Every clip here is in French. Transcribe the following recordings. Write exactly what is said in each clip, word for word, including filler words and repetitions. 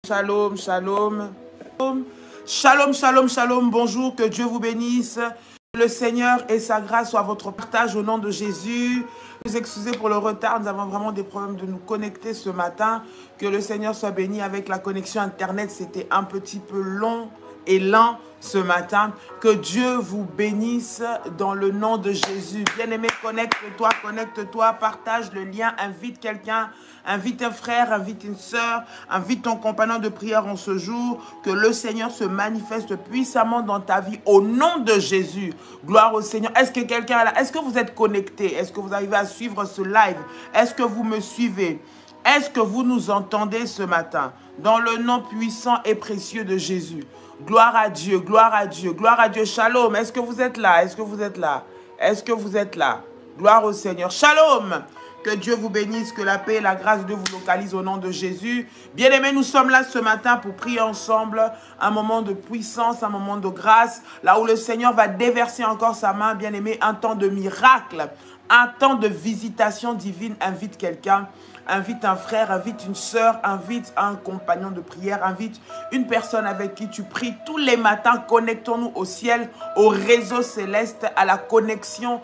Shalom, shalom. Shalom, shalom, shalom. Bonjour, que Dieu vous bénisse. Que le Seigneur et sa grâce soient à votre partage au nom de Jésus. Nous excusez pour le retard, nous avons vraiment des problèmes de nous connecter ce matin. Que le Seigneur soit béni avec la connexion Internet. C'était un petit peu long et lent ce matin. Que Dieu vous bénisse dans le nom de Jésus. Bien-aimé, connecte-toi, connecte-toi, partage le lien, invite quelqu'un, invite un frère, invite une sœur, invite ton compagnon de prière en ce jour. Que le Seigneur se manifeste puissamment dans ta vie au nom de Jésus. Gloire au Seigneur. Est-ce que quelqu'un est là? Est-ce que vous êtes connecté? Est-ce que vous arrivez à suivre ce live? Est-ce que vous me suivez? Est-ce que vous nous entendez ce matin? Dans le nom puissant et précieux de Jésus. Gloire à Dieu, gloire à Dieu, gloire à Dieu. Shalom, est-ce que vous êtes là? Est-ce que vous êtes là? Est-ce que vous êtes là? Gloire au Seigneur. Shalom. Que Dieu vous bénisse, que la paix et la grâce de Dieu vous localisent au nom de Jésus. Bien-aimés, nous sommes là ce matin pour prier ensemble. Un moment de puissance, un moment de grâce. Là où le Seigneur va déverser encore sa main, bien-aimés, un temps de miracle. Un temps de visitation divine. Invite quelqu'un. Invite un frère, invite une sœur, invite un compagnon de prière, invite une personne avec qui tu pries tous les matins. Connectons-nous au ciel, au réseau céleste, à la connexion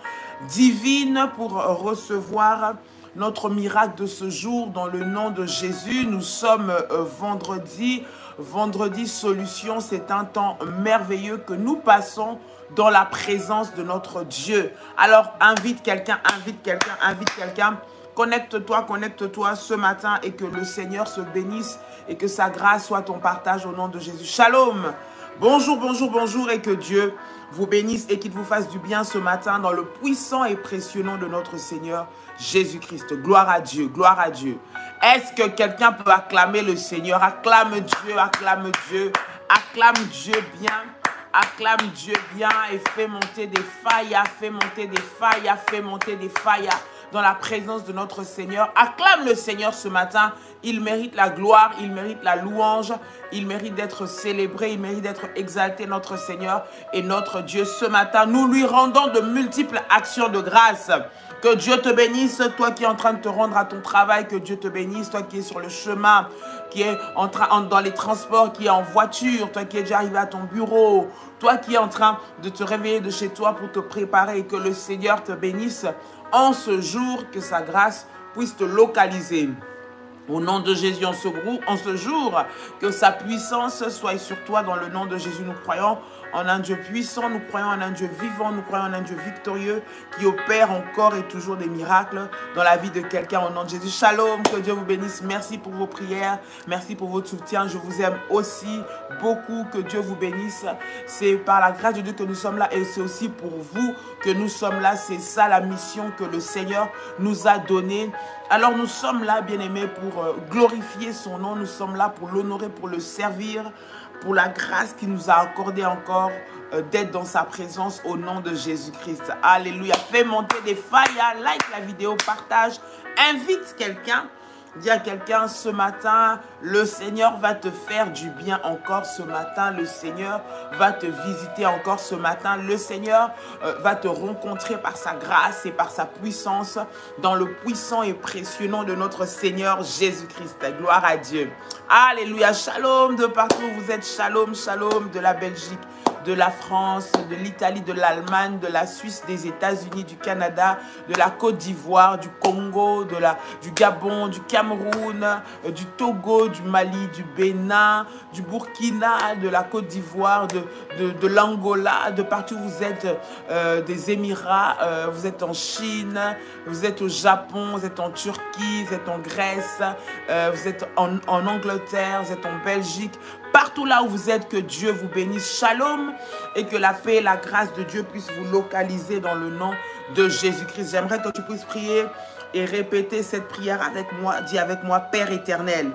divine pour recevoir notre miracle de ce jour dans le nom de Jésus. Nous sommes euh, vendredi, vendredi solution. C'est un temps merveilleux que nous passons dans la présence de notre Dieu. Alors invite quelqu'un, invite quelqu'un, invite quelqu'un. Connecte-toi, connecte-toi ce matin et que le Seigneur se bénisse et que sa grâce soit ton partage au nom de Jésus. Shalom. Bonjour, bonjour, bonjour et que Dieu vous bénisse et qu'il vous fasse du bien ce matin dans le puissant et précieux nom de notre Seigneur Jésus-Christ. Gloire à Dieu, gloire à Dieu. Est-ce que quelqu'un peut acclamer le Seigneur? Acclame Dieu, acclame Dieu, acclame Dieu bien. Acclame Dieu bien et fais monter des failles, fais monter des failles, fais monter des failles dans la présence de notre Seigneur. Acclame le Seigneur ce matin. Il mérite la gloire, il mérite la louange, il mérite d'être célébré, il mérite d'être exalté, notre Seigneur et notre Dieu. Ce matin, nous lui rendons de multiples actions de grâce. Que Dieu te bénisse, toi qui es en train de te rendre à ton travail, que Dieu te bénisse, toi qui es sur le chemin, qui est en train, en, dans les transports, qui est en voiture, toi qui es déjà arrivé à ton bureau, toi qui es en train de te réveiller de chez toi pour te préparer, et que le Seigneur te bénisse en ce jour, que sa grâce puisse te localiser. Au nom de Jésus, en ce, en ce jour, que sa puissance soit sur toi dans le nom de Jésus. Nous croyons en un Dieu puissant, nous croyons en un Dieu vivant, nous croyons en un Dieu victorieux qui opère encore et toujours des miracles dans la vie de quelqu'un au nom de Jésus. Shalom, que Dieu vous bénisse. Merci pour vos prières, merci pour votre soutien. Je vous aime aussi beaucoup, que Dieu vous bénisse. C'est par la grâce de Dieu que nous sommes là et c'est aussi pour vous que nous sommes là. C'est ça la mission que le Seigneur nous a donnée. Alors nous sommes là, bien-aimés, pour glorifier son nom. Nous sommes là pour l'honorer, pour le servir, pour la grâce qu'il nous a accordée encore euh, d'être dans sa présence au nom de Jésus-Christ. Alléluia. Fais monter des failles, like la vidéo, partage, invite quelqu'un. Dis à quelqu'un ce matin, le Seigneur va te faire du bien encore ce matin. Le Seigneur va te visiter encore ce matin. Le Seigneur euh, va te rencontrer par sa grâce et par sa puissance dans le puissant et précieux nom de notre Seigneur Jésus-Christ. Gloire à Dieu. Alléluia. Shalom de partout. Vous êtes shalom, shalom de la Belgique, de la France, de l'Italie, de l'Allemagne, de la Suisse, des États-Unis, du Canada, de la Côte d'Ivoire, du Congo, de la, du Gabon, du Cameroun, euh, du Togo, du Mali, du Bénin, du Burkina, de la Côte d'Ivoire, de, de, de l'Angola, de partout où vous êtes, euh, des Émirats, euh, vous êtes en Chine, vous êtes au Japon, vous êtes en Turquie, vous êtes en Grèce, euh, vous êtes en, en Angleterre, vous êtes en Belgique. Partout là où vous êtes, que Dieu vous bénisse. Shalom. Et que la paix et la grâce de Dieu puissent vous localiser dans le nom de Jésus-Christ. J'aimerais que tu puisses prier et répéter cette prière avec moi. Dis avec moi, Père éternel,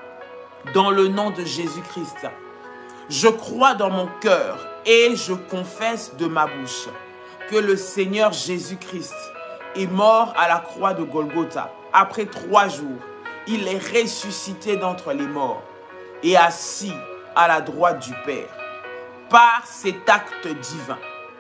dans le nom de Jésus-Christ, je crois dans mon cœur et je confesse de ma bouche que le Seigneur Jésus-Christ est mort à la croix de Golgotha. Après trois jours, il est ressuscité d'entre les morts et assis à la droite du Père. Par cet acte divin,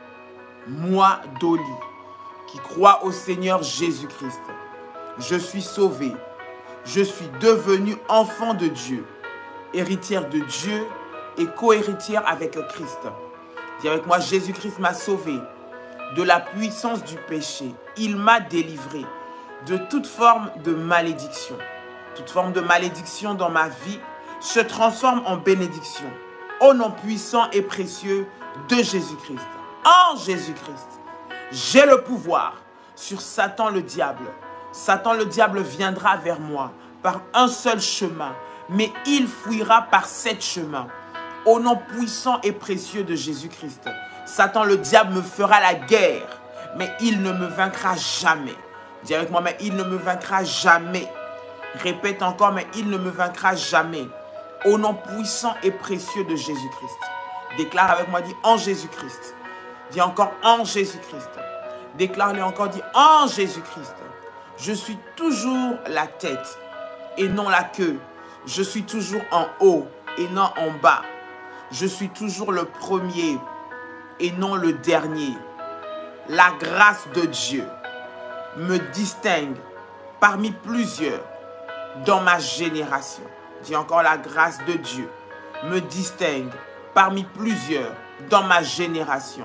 moi, Dolly, qui crois au Seigneur Jésus-Christ, je suis sauvé, je suis devenu enfant de Dieu héritière de Dieu et co-héritière avec Christ. Dis avec moi, Jésus-Christ m'a sauvé de la puissance du péché. Il m'a délivré de toute forme de malédiction. Toute forme de malédiction dans ma vie se transforme en bénédiction. Au nom puissant et précieux de Jésus-Christ. En Jésus-Christ, j'ai le pouvoir sur Satan le diable. Satan le diable viendra vers moi par un seul chemin, mais il fuira par sept chemins. Au nom puissant et précieux de Jésus-Christ, Satan le diable me fera la guerre, mais il ne me vaincra jamais. Dis avec moi, mais il ne me vaincra jamais. Répète encore, mais il ne me vaincra jamais. Au nom puissant et précieux de Jésus-Christ. Déclare avec moi, dis en Jésus-Christ. Dis encore en Jésus-Christ. Déclare-le encore, dis en Jésus-Christ. Je suis toujours la tête et non la queue. Je suis toujours en haut et non en bas. Je suis toujours le premier et non le dernier. La grâce de Dieu me distingue parmi plusieurs dans ma génération. Dis encore, la grâce de Dieu me distingue parmi plusieurs dans ma génération.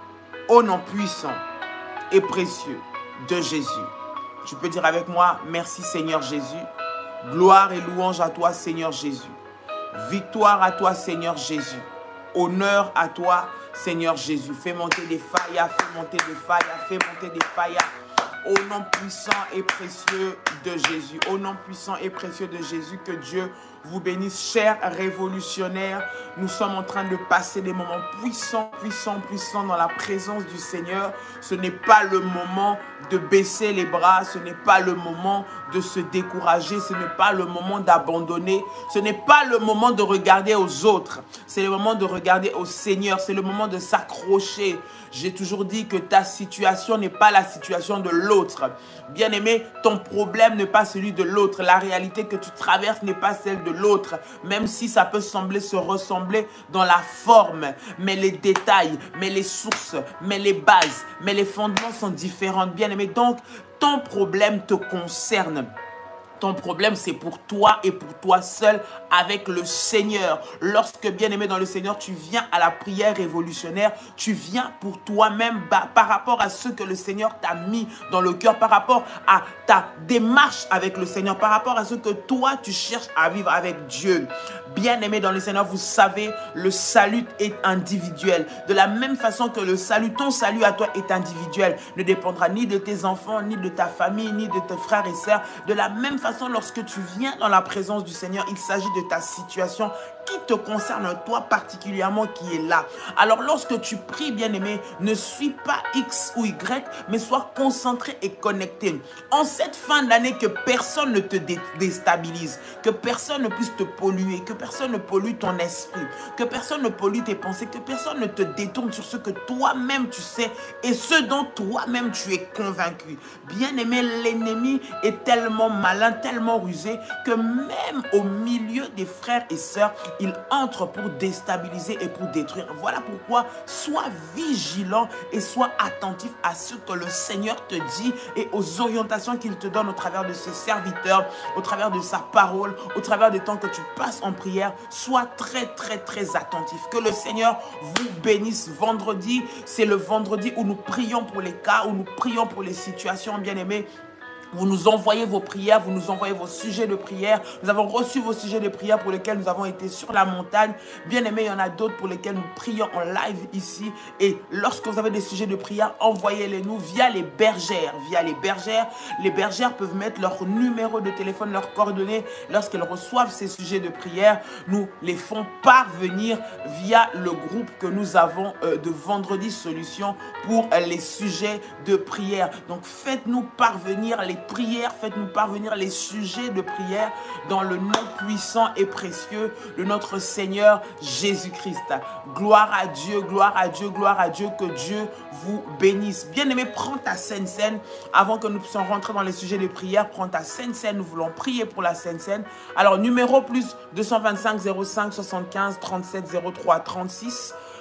Au nom puissant et précieux de Jésus. Tu peux dire avec moi, merci Seigneur Jésus. Gloire et louange à toi Seigneur Jésus. Victoire à toi Seigneur Jésus. Honneur à toi Seigneur Jésus. Fais monter des faillas, fais monter des faillas, fais monter des faillas. Au nom puissant et précieux de Jésus. Au nom puissant et précieux de Jésus, que Dieu vous bénisse. Chers révolutionnaires, nous sommes en train de passer des moments puissants, puissants, puissants dans la présence du Seigneur. Ce n'est pas le moment de baisser les bras, ce n'est pas le moment de se décourager, ce n'est pas le moment d'abandonner, ce n'est pas le moment de regarder aux autres, c'est le moment de regarder au Seigneur, c'est le moment de s'accrocher. J'ai toujours dit que ta situation n'est pas la situation de l'autre. Bien-aimé, ton problème n'est pas celui de l'autre. La réalité que tu traverses n'est pas celle de l'autre. Même si ça peut sembler se ressembler dans la forme. Mais les détails, mais les sources, mais les bases, mais les fondements sont différents. Bien-aimé, donc ton problème te concerne. Ton problème, c'est pour toi et pour toi seul avec le Seigneur. Lorsque, bien-aimé dans le Seigneur, tu viens à la prière révolutionnaire, tu viens pour toi-même par rapport à ce que le Seigneur t'a mis dans le cœur, par rapport à ta démarche avec le Seigneur, par rapport à ce que toi, tu cherches à vivre avec Dieu. Bien-aimé dans le Seigneur, vous savez, le salut est individuel. De la même façon que le salut, ton salut à toi est individuel, ne dépendra ni de tes enfants, ni de ta famille, ni de tes frères et sœurs. De la même façon, lorsque tu viens dans la présence du Seigneur, il s'agit de ta situation qui te concerne, toi particulièrement, qui est là. Alors lorsque tu pries, bien-aimé, ne suis pas X ou Y, mais sois concentré et connecté. En cette fin d'année, que personne ne te dé déstabilise, que personne ne puisse te polluer, que personne ne pollue ton esprit, que personne ne pollue tes pensées, que personne ne te détourne sur ce que toi-même tu sais et ce dont toi-même tu es convaincu. Bien-aimé, l'ennemi est tellement malin, tellement rusé, que même au milieu des frères et sœurs, il entre pour déstabiliser et pour détruire. Voilà pourquoi sois vigilant et sois attentif à ce que le Seigneur te dit et aux orientations qu'il te donne au travers de ses serviteurs, au travers de sa parole, au travers des temps que tu passes en prière. Sois très très très attentif. Que le Seigneur vous bénisse. Vendredi, c'est le vendredi où nous prions pour les cas, où nous prions pour les situations, bien-aimés. Vous nous envoyez vos prières, vous nous envoyez vos sujets de prière. Nous avons reçu vos sujets de prière pour lesquels nous avons été sur la montagne. Bien aimé, il y en a d'autres pour lesquels nous prions en live ici. Et lorsque vous avez des sujets de prière, envoyez-les nous via les bergères. Via les bergères, les bergères peuvent mettre leur numéro de téléphone, leurs coordonnées. Lorsqu'elles reçoivent ces sujets de prière, nous les font parvenir via le groupe que nous avons euh, de Vendredi Solutions pour euh, les sujets de prière. Donc faites-nous parvenir les prières, faites-nous parvenir les sujets de prière dans le nom puissant et précieux de notre Seigneur Jésus-Christ. Gloire à Dieu, gloire à Dieu, gloire à Dieu, que Dieu vous bénisse. Bien-aimé, prends ta Sainte Seine avant que nous puissions rentrer dans les sujets de prière. Prends ta Sainte Seine, nous voulons prier pour la Sainte Seine. Alors, numéro plus deux cent vingt-cinq zéro cinq soixante-quinze trente-sept zéro trois trente-six.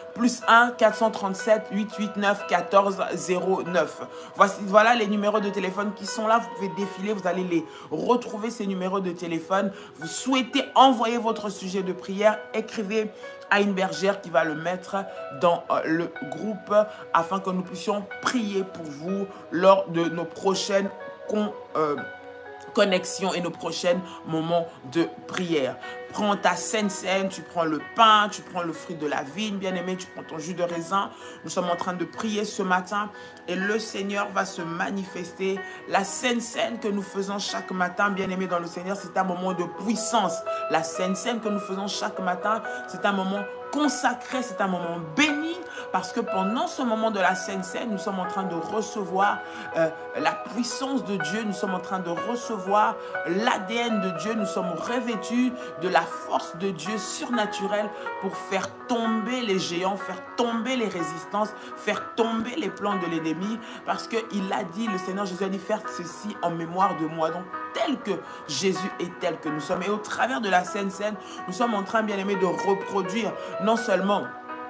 plus un quatre cent trente-sept huit cent quatre-vingt-neuf quatorze zéro neuf. Voici, voilà les numéros de téléphone qui sont là. Vous pouvez défiler, vous allez les retrouver, ces numéros de téléphone. Vous souhaitez envoyer votre sujet de prière, écrivez à une bergère qui va le mettre dans euh, le groupe afin que nous puissions prier pour vous lors de nos prochaines con, euh, connexions et nos prochains moments de prière. Prends ta sainte scène, tu prends le pain, tu prends le fruit de la vigne, bien-aimé, tu prends ton jus de raisin. Nous sommes en train de prier ce matin et le Seigneur va se manifester. La sainte scène que nous faisons chaque matin, bien-aimé dans le Seigneur, c'est un moment de puissance. La sainte scène que nous faisons chaque matin, c'est un moment consacré, c'est un moment béni, parce que pendant ce moment de la Sainte Seine, nous sommes en train de recevoir euh, la puissance de Dieu, nous sommes en train de recevoir l'A D N de Dieu, nous sommes revêtus de la force de Dieu surnaturelle pour faire tomber les géants, faire tomber les résistances, faire tomber les plans de l'ennemi, parce qu'il a dit, le Seigneur Jésus a dit, faire ceci en mémoire de moi. Donc, tel que Jésus est, tel que nous sommes. Et au travers de la Sainte Seine, nous sommes en train, bien aimé, de reproduire non seulement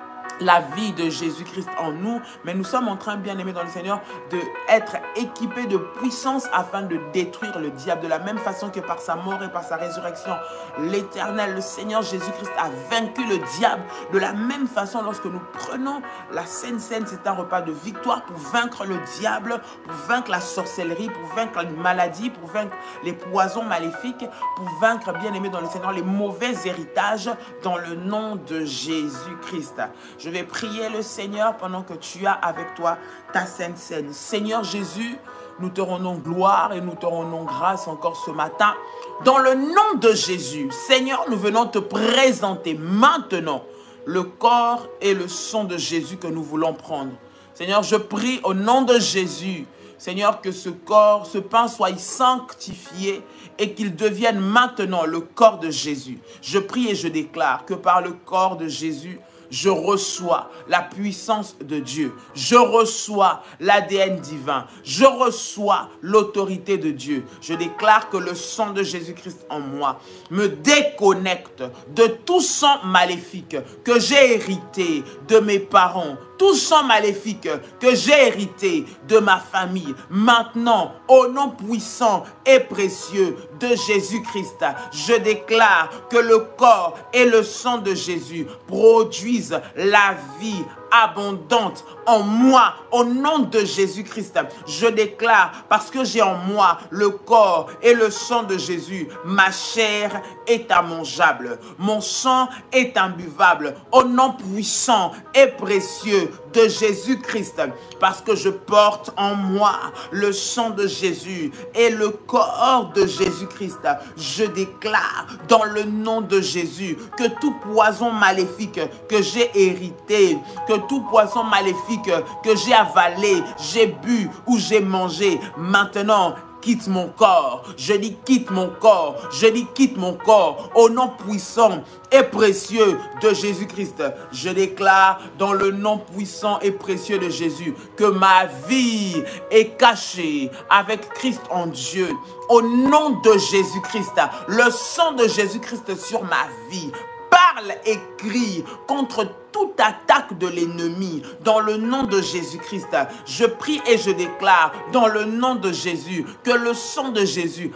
la vie de Jésus-Christ en nous, mais nous sommes en train, bien aimé dans le Seigneur, d'être équipés de puissance afin de détruire le diable. De la même façon que par sa mort et par sa résurrection, l'Éternel, le Seigneur Jésus-Christ a vaincu le diable. De la même façon, lorsque nous prenons la Sainte Seine, c'est un repas de victoire pour vaincre le diable, pour vaincre la sorcellerie, pour vaincre les maladies, pour vaincre les poisons maléfiques, pour vaincre, bien aimé dans le Seigneur, les mauvais héritages dans le nom de Jésus-Christ. Je Je vais prier le Seigneur pendant que tu as avec toi ta Sainte Seine. Seigneur Jésus, nous te rendons gloire et nous te rendons grâce encore ce matin. Dans le nom de Jésus, Seigneur, nous venons te présenter maintenant le corps et le sang de Jésus que nous voulons prendre. Seigneur, je prie au nom de Jésus, Seigneur, que ce corps, ce pain soit sanctifié et qu'il devienne maintenant le corps de Jésus. Je prie et je déclare que par le corps de Jésus, je reçois la puissance de Dieu. Je reçois l'A D N divin. Je reçois l'autorité de Dieu. Je déclare que le sang de Jésus-Christ en moi me déconnecte de tout sang maléfique que j'ai hérité de mes parents, tout sang maléfique que j'ai hérité de ma famille. Maintenant, au nom puissant et précieux de Jésus-Christ, je déclare que le corps et le sang de Jésus produisent la vie abondante en moi, au nom de Jésus-Christ. Je déclare, parce que j'ai en moi le corps et le sang de Jésus, ma chair est immangeable, mon sang est imbuvable, au nom puissant et précieux de Jésus-Christ, parce que je porte en moi le sang de Jésus et le corps de Jésus-Christ. Je déclare dans le nom de Jésus que tout poison maléfique que j'ai hérité, que tout poison maléfique que j'ai avalé, j'ai bu ou j'ai mangé, maintenant quitte mon corps. Je dis quitte mon corps. Je dis quitte mon corps. Au nom puissant et précieux de Jésus-Christ, je déclare dans le nom puissant et précieux de Jésus que ma vie est cachée avec Christ en Dieu. Au nom de Jésus-Christ, le sang de Jésus-Christ sur ma vie parle et crie contre toute attaque de l'ennemi dans le nom de Jésus-Christ. Je prie et je déclare dans le nom de Jésus que le sang de Jésus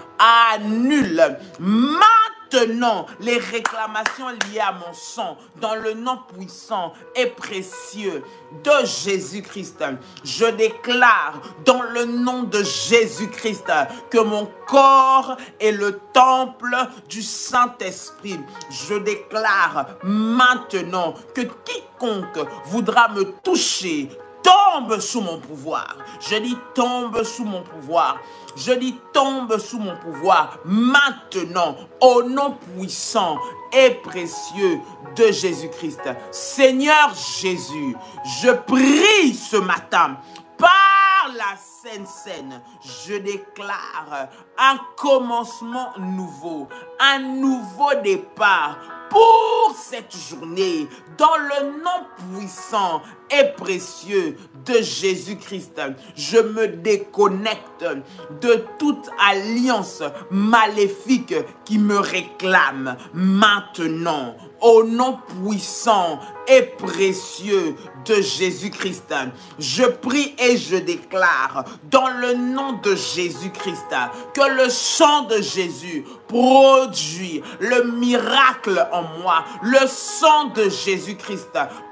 annule maintenant les réclamations liées à mon sang dans le nom puissant et précieux de Jésus-Christ. Je déclare dans le nom de Jésus-Christ que mon corps est le temple du Saint-Esprit. Je déclare maintenant que quiconque voudra me toucher tombe sous mon pouvoir. Je dis tombe sous mon pouvoir. Je dis tombe sous mon pouvoir maintenant au nom puissant et précieux de Jésus-Christ. Seigneur Jésus, je prie ce matin par la Sainte Seine, je déclare un commencement nouveau, un nouveau départ pour cette journée, dans le nom puissant et précieux de Jésus-Christ. Je me déconnecte de toute alliance maléfique qui me réclame maintenant. Au nom puissant et précieux de Jésus-Christ, je prie et je déclare dans le nom de Jésus-Christ que le sang de Jésus produit le miracle en moi. Le sang de Jésus-Christ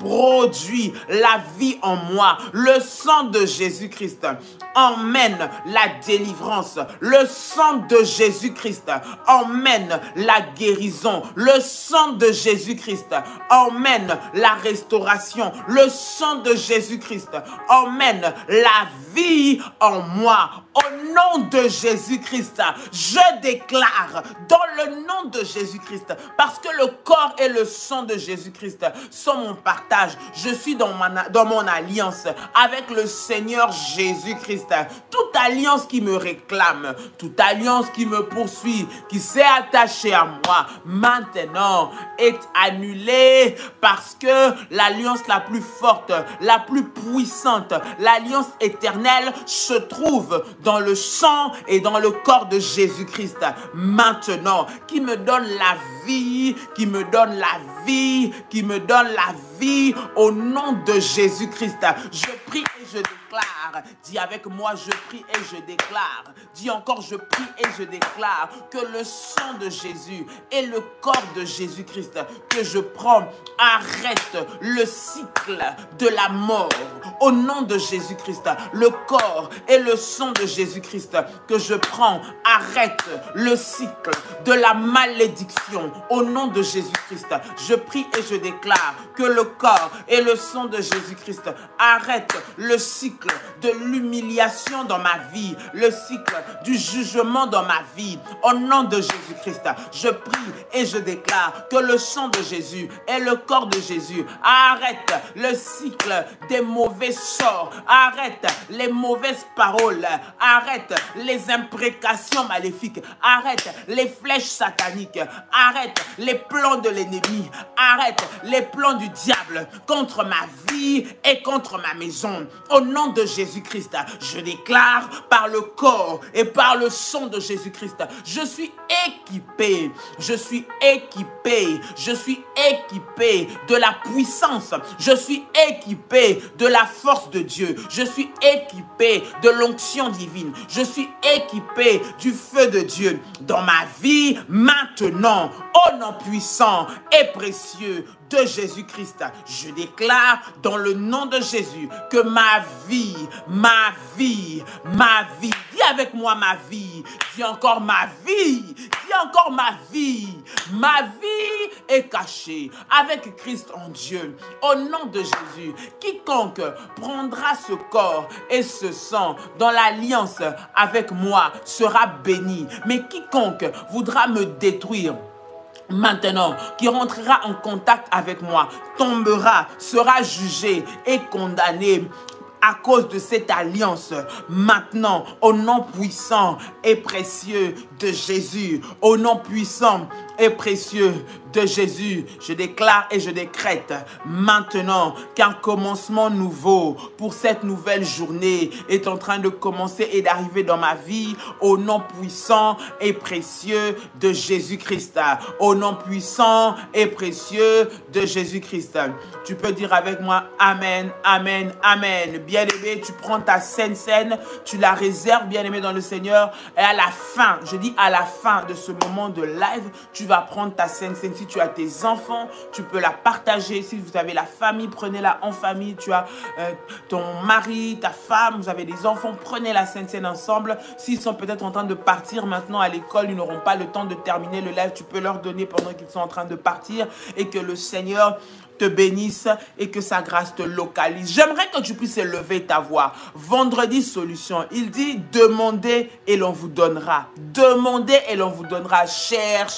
produit la vie en moi. Le sang de Jésus-Christ emmène la délivrance. Le sang de Jésus-Christ emmène la guérison. Le sang de Jésus-Christ emmène la restauration. Le sang de Jésus-Christ emmène la vie en moi. Au nom de Jésus-Christ, je déclare dans le nom de Jésus-Christ, parce que le corps et le sang de Jésus-Christ sont mon partage. Je suis dans, ma, dans mon alliance avec le Seigneur Jésus-Christ. Toute alliance qui me réclame, toute alliance qui me poursuit, qui s'est attachée à moi, maintenant est annulée parce que l'alliance la plus forte, la plus puissante, l'alliance éternelle se trouve dans le sang et dans le corps de Jésus-Christ maintenant, qui me donne la vie, qui me donne la vie, qui me donne la vie au nom de Jésus-Christ. Je prie et je déclare, dis avec moi, je prie et je déclare, dis encore, je prie et je déclare que le sang de Jésus et le corps de Jésus-Christ que je prends arrête le cycle de la mort au nom de Jésus-Christ. Le corps et le sang de Jésus-Christ que je prends arrête le cycle de la malédiction au nom de Jésus-Christ. Je prie et je déclare que le corps et le sang de Jésus-Christ arrête le cycle de l'humiliation dans ma vie, le cycle du jugement dans ma vie. Au nom de Jésus-Christ, je prie et je déclare que le sang de Jésus et le corps de Jésus arrête le cycle des mauvais sorts, arrête les mauvaises paroles, arrête les imprécations maléfiques, arrête les flèches sataniques, arrête les plans de l'ennemi, arrête les plans du diable contre ma vie et contre ma maison. Au nom de Jésus-Christ, je déclare par le corps et par le sang de Jésus-Christ, je suis équipé, je suis équipé, je suis équipé de la puissance, je suis équipé de la force de Dieu, je suis équipé de l'onction divine, je suis équipé du feu de Dieu dans ma vie maintenant, au nom puissant et précieux de Jésus-Christ. Je déclare dans le nom de Jésus que ma vie, ma vie, ma vie, dis avec moi ma vie, dis encore ma vie, dis encore ma vie, ma vie est cachée avec Christ en Dieu. Au nom de Jésus, quiconque prendra ce corps et ce sang dans l'alliance avec moi sera béni, mais quiconque voudra me détruire maintenant, qui rentrera en contact avec moi, tombera, sera jugé et condamné à cause de cette alliance. Maintenant, au nom puissant et précieux de Jésus, au nom puissant et précieux de Jésus, je déclare et je décrète maintenant qu'un commencement nouveau pour cette nouvelle journée est en train de commencer et d'arriver dans ma vie au nom puissant et précieux de Jésus-Christ. Au nom puissant et précieux de Jésus-Christ. Tu peux dire avec moi Amen, Amen, Amen. Bien-aimé, tu prends ta sainte scène, tu la réserves, bien-aimé dans le Seigneur, et à la fin, je dis à la fin de ce moment de live, tu vas prendre ta sainte scène. Si tu as tes enfants, tu peux la partager. Si vous avez la famille, prenez-la en famille. Tu as euh, ton mari, ta femme, vous avez des enfants, prenez la sainte scène ensemble. S'ils sont peut-être en train de partir maintenant à l'école, ils n'auront pas le temps de terminer le live, tu peux leur donner pendant qu'ils sont en train de partir, et que le Seigneur te bénisse et que sa grâce te localise. J'aimerais que tu puisses élever ta voix. Vendredi solution, il dit demandez et l'on vous donnera. Demandez et l'on vous donnera. Cherchez,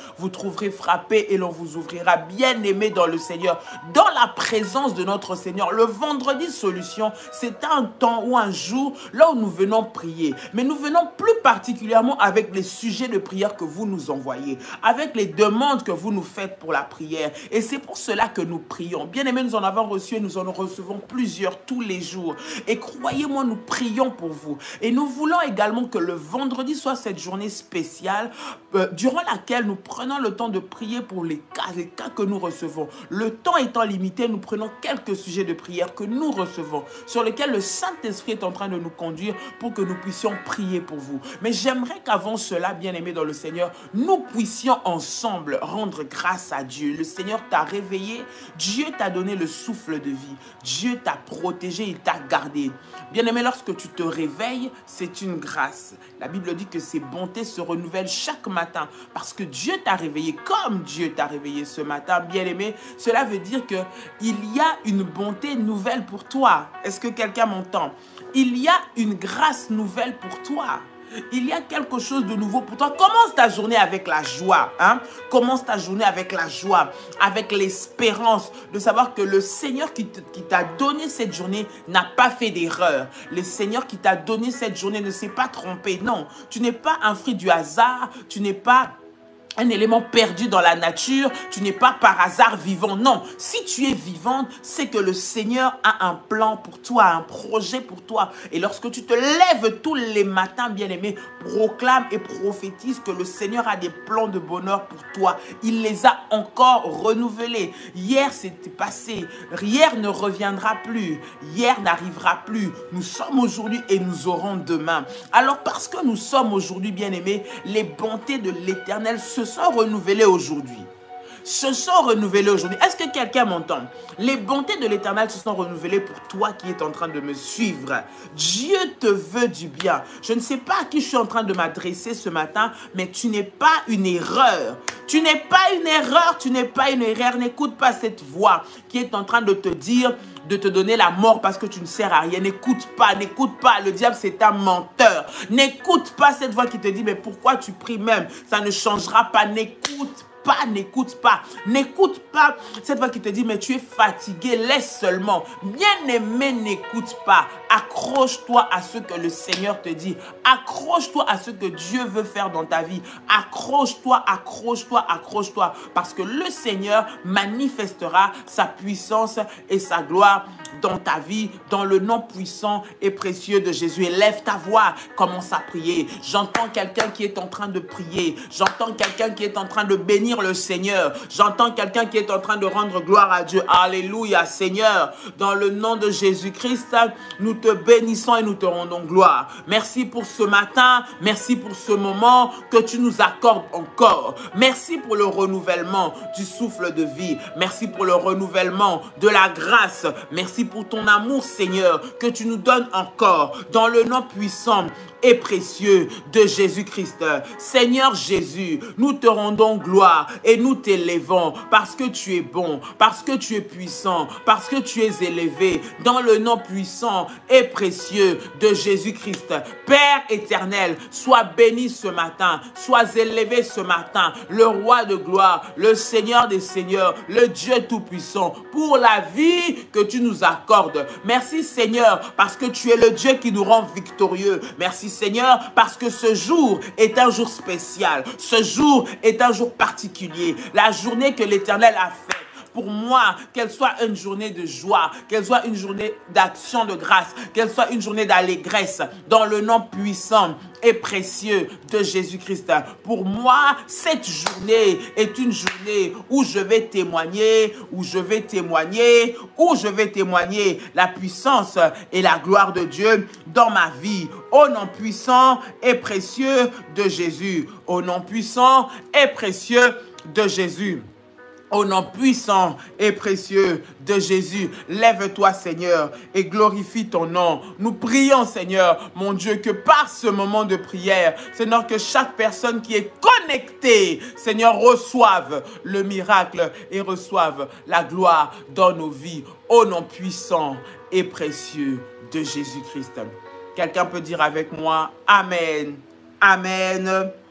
vous trouverez frappés et l'on vous ouvrira. Bien-aimés dans le Seigneur, dans la présence de notre Seigneur, le vendredi solution, c'est un temps ou un jour là où nous venons prier. Mais nous venons plus particulièrement avec les sujets de prière que vous nous envoyez, avec les demandes que vous nous faites pour la prière. Et c'est pour cela que nous prions. Bien-aimés, nous en avons reçu et nous en recevons plusieurs tous les jours. Et croyez-moi, nous prions pour vous. Et nous voulons également que le vendredi soit cette journée spéciale euh, durant laquelle nous prenons le temps de prier pour les cas, les cas que nous recevons. Le temps étant limité, nous prenons quelques sujets de prière que nous recevons, sur lesquels le Saint-Esprit est en train de nous conduire pour que nous puissions prier pour vous. Mais j'aimerais qu'avant cela, bien-aimés dans le Seigneur, nous puissions ensemble rendre grâce à Dieu. Le Seigneur t'a réveillé, Dieu t'a donné le souffle de vie, Dieu t'a protégé, il t'a gardé. Bien-aimé, lorsque tu te réveilles, c'est une grâce. La Bible dit que ses bontés se renouvellent chaque matin parce que Dieu t'a réveillé comme Dieu t'a réveillé ce matin. Bien-aimé, cela veut dire que il y a une bonté nouvelle pour toi. Est-ce que quelqu'un m'entend? Il y a une grâce nouvelle pour toi. Il y a quelque chose de nouveau pour toi. Commence ta journée avec la joie. Hein? Commence ta journée avec la joie, avec l'espérance de savoir que le Seigneur qui t'a donné cette journée n'a pas fait d'erreur. Le Seigneur qui t'a donné cette journée ne s'est pas trompé. Non, tu n'es pas un fruit du hasard. Tu n'es pas un élément perdu dans la nature, tu n'es pas par hasard vivant. Non, si tu es vivante, c'est que le Seigneur a un plan pour toi, un projet pour toi. Et lorsque tu te lèves tous les matins, bien-aimé, proclame et prophétise que le Seigneur a des plans de bonheur pour toi. Il les a encore renouvelés. Hier, c'était passé. Hier ne reviendra plus. Hier n'arrivera plus. Nous sommes aujourd'hui et nous aurons demain. Alors, parce que nous sommes aujourd'hui, bien-aimés, les bontés de l'Éternel se sont renouvelées aujourd'hui. Se sont renouvelées aujourd'hui. Est-ce que quelqu'un m'entend? Les bontés de l'Éternel se sont renouvelées pour toi qui es en train de me suivre. Dieu te veut du bien. Je ne sais pas à qui je suis en train de m'adresser ce matin, mais tu n'es pas une erreur. Tu n'es pas une erreur, tu n'es pas une erreur. N'écoute pas cette voix qui est en train de te dire de te donner la mort parce que tu ne sers à rien. N'écoute pas, n'écoute pas. Le diable, c'est un menteur. N'écoute pas cette voix qui te dit, mais pourquoi tu pries même? Ça ne changera pas. N'écoute pas, n'écoute pas. N'écoute pas cette voix qui te dit, mais tu es fatigué, laisse seulement. Bien-aimé, n'écoute pas. Accroche-toi à ce que le Seigneur te dit. Accroche-toi à ce que Dieu veut faire dans ta vie. Accroche-toi, accroche-toi, accroche-toi. Parce que le Seigneur manifestera sa puissance et sa gloire dans ta vie, dans le nom puissant et précieux de Jésus. Élève ta voix, commence à prier. J'entends quelqu'un qui est en train de prier. J'entends quelqu'un qui est en train de bénir le Seigneur. J'entends quelqu'un qui est en train de rendre gloire à Dieu. Alléluia, Seigneur. Dans le nom de Jésus-Christ, nous te bénissons et nous te rendons gloire. Merci pour ce matin. Merci pour ce moment que tu nous accordes encore. Merci pour le renouvellement du souffle de vie. Merci pour le renouvellement de la grâce. Merci pour ton amour, Seigneur, que tu nous donnes encore dans le nom puissant et précieux de Jésus-Christ. Seigneur Jésus, nous te rendons gloire et nous t'élevons parce que tu es bon, parce que tu es puissant, parce que tu es élevé dans le nom puissant et précieux de Jésus-Christ. Père éternel, sois béni ce matin, sois élevé ce matin, le roi de gloire, le Seigneur des seigneurs, le Dieu tout-puissant, pour la vie que tu nous accordes. Merci Seigneur, parce que tu es le Dieu qui nous rend victorieux. Merci Seigneur, parce que ce jour est un jour spécial. Ce jour est un jour particulier. La journée que l'Éternel a faite. Pour moi, qu'elle soit une journée de joie, qu'elle soit une journée d'action de grâce, qu'elle soit une journée d'allégresse, dans le nom puissant et précieux de Jésus-Christ. Pour moi, cette journée est une journée où je vais témoigner, où je vais témoigner, où je vais témoigner la puissance et la gloire de Dieu dans ma vie. Au nom puissant et précieux de Jésus. Au nom puissant et précieux de Jésus. Au nom puissant et précieux de Jésus, lève-toi Seigneur et glorifie ton nom. Nous prions Seigneur, mon Dieu, que par ce moment de prière, Seigneur, que chaque personne qui est connectée, Seigneur, reçoive le miracle et reçoive la gloire dans nos vies. Au nom puissant et précieux de Jésus-Christ. Quelqu'un peut dire avec moi, Amen, Amen,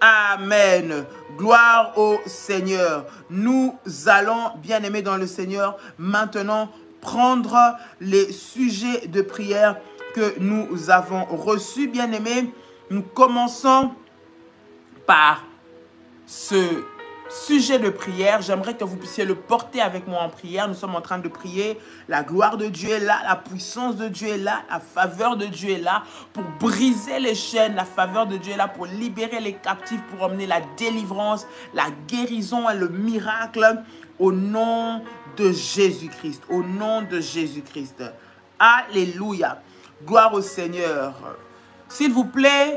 Amen. Gloire au Seigneur. Nous allons, bien-aimés dans le Seigneur, maintenant prendre les sujets de prière que nous avons reçus, bien-aimés. Nous commençons par ce sujet de prière. J'aimerais que vous puissiez le porter avec moi en prière. Nous sommes en train de prier. La gloire de Dieu est là, la puissance de Dieu est là, la faveur de Dieu est là pour briser les chaînes. La faveur de Dieu est là pour libérer les captifs, pour emmener la délivrance, la guérison et le miracle au nom de Jésus-Christ. Au nom de Jésus-Christ. Alléluia. Gloire au Seigneur. S'il vous plaît,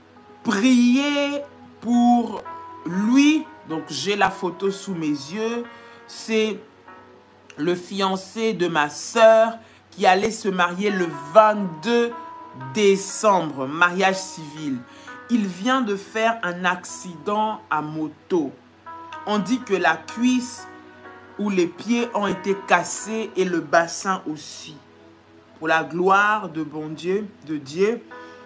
priez pour lui. Donc, j'ai la photo sous mes yeux. C'est le fiancé de ma sœur qui allait se marier le vingt-deux décembre, mariage civil. Il vient de faire un accident à moto. On dit que la cuisse ou les pieds ont été cassés et le bassin aussi. Pour la gloire de bon Dieu, de Dieu,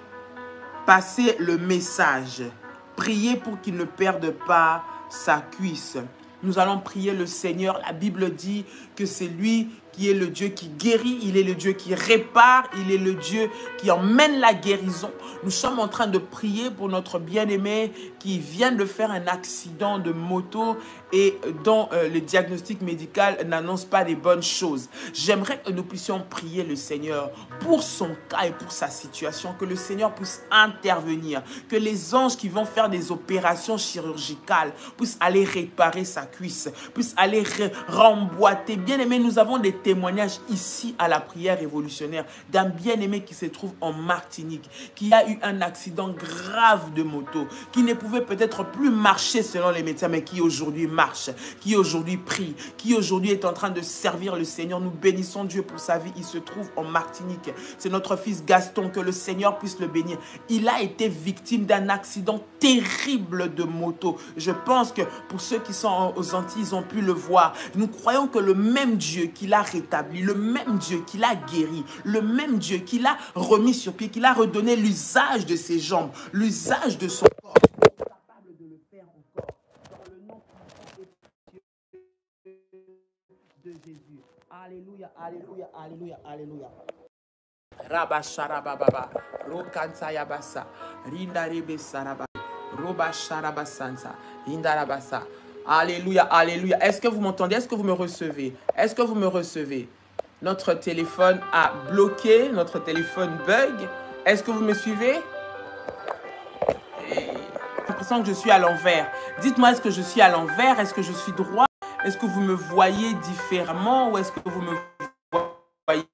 passez le message. Priez pour qu'il ne perde pas sa cuisse. Nous allons prier le Seigneur. La Bible dit que c'est lui qui est le Dieu qui guérit, il est le Dieu qui répare, il est le Dieu qui emmène la guérison. Nous sommes en train de prier pour notre bien-aimé qui vient de faire un accident de moto et dont euh, le diagnostic médical n'annonce pas des bonnes choses. J'aimerais que nous puissions prier le Seigneur pour son cas et pour sa situation, que le Seigneur puisse intervenir, que les anges qui vont faire des opérations chirurgicales puissent aller réparer sa cuisse, puissent aller remboîter. Bien-aimé, nous avons des témoignage ici à la prière révolutionnaire d'un bien-aimé qui se trouve en Martinique, qui a eu un accident grave de moto, qui ne pouvait peut-être plus marcher selon les médecins, mais qui aujourd'hui marche, qui aujourd'hui prie, qui aujourd'hui est en train de servir le Seigneur. Nous bénissons Dieu pour sa vie. Il se trouve en Martinique. C'est notre fils Gaston, que le Seigneur puisse le bénir. Il a été victime d'un accident terrible de moto. Je pense que pour ceux qui sont aux Antilles, ils ont pu le voir. Nous croyons que le même Dieu qui l'a rétabli, le même Dieu qui l'a guéri, le même Dieu qui l'a remis sur pied, qui l'a redonné l'usage de ses jambes, l'usage de son corps, est capable de le faire encore dans le nom de Jésus. Alléluia, alléluia, alléluia, alléluia. Rabasharababa, Rokansayabasa, Rindarebe Saraba, Robasharabasansa, Indarabasa. Alléluia, alléluia. Est-ce que vous m'entendez? Est-ce que vous me recevez? Est-ce que vous me recevez? Notre téléphone a bloqué, notre téléphone bug. Est-ce que vous me suivez? J'ai l'impression que je suis à l'envers. Dites-moi, est-ce que je suis à l'envers? Est-ce que je suis droit? Est-ce que vous me voyez différemment ou est-ce que vous me voyez?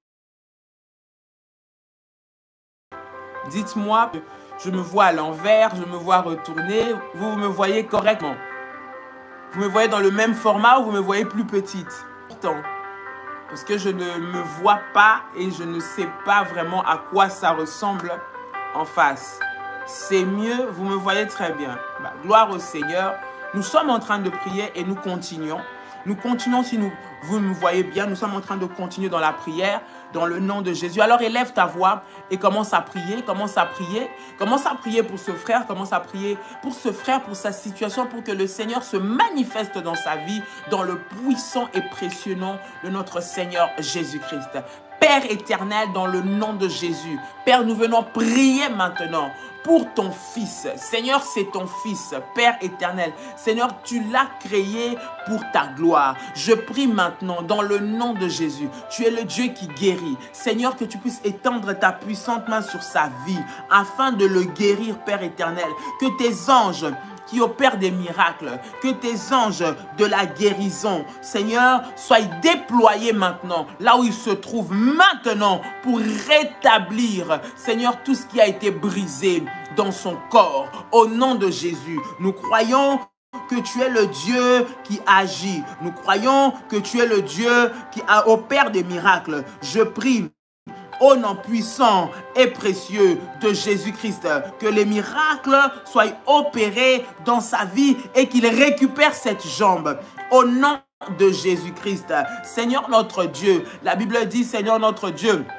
Dites-moi, je me vois à l'envers, je me vois retourner. Vous, vous me voyez correctement? Vous me voyez dans le même format ou vous me voyez plus petite? Pourtant, parce que je ne me vois pas et je ne sais pas vraiment à quoi ça ressemble en face. C'est mieux, vous me voyez très bien. Bah, gloire au Seigneur. Nous sommes en train de prier et nous continuons. Nous continuons, si nous, vous me voyez bien, nous sommes en train de continuer dans la prière, dans le nom de Jésus. Alors élève ta voix et commence à prier, commence à prier, commence à prier pour ce frère, commence à prier pour ce frère, pour sa situation, pour que le Seigneur se manifeste dans sa vie, dans le puissant et précieux nom de notre Seigneur Jésus-Christ. Père éternel, dans le nom de Jésus, Père, nous venons prier maintenant pour ton fils. Seigneur, c'est ton fils, Père éternel. Seigneur, tu l'as créé pour ta gloire. Je prie maintenant dans le nom de Jésus. Tu es le Dieu qui guérit. Seigneur, que tu puisses étendre ta puissante main sur sa vie afin de le guérir, Père éternel. Que tes anges qui opère des miracles, que tes anges de la guérison, Seigneur, soient déployés maintenant, là où ils se trouvent maintenant, pour rétablir, Seigneur, tout ce qui a été brisé dans son corps. Au nom de Jésus, nous croyons que tu es le Dieu qui agit. Nous croyons que tu es le Dieu qui opère des miracles. Je prie au nom puissant et précieux de Jésus-Christ, que les miracles soient opérés dans sa vie et qu'il récupère cette jambe. Au nom de Jésus-Christ, Seigneur notre Dieu, la Bible dit, Seigneur notre Dieu,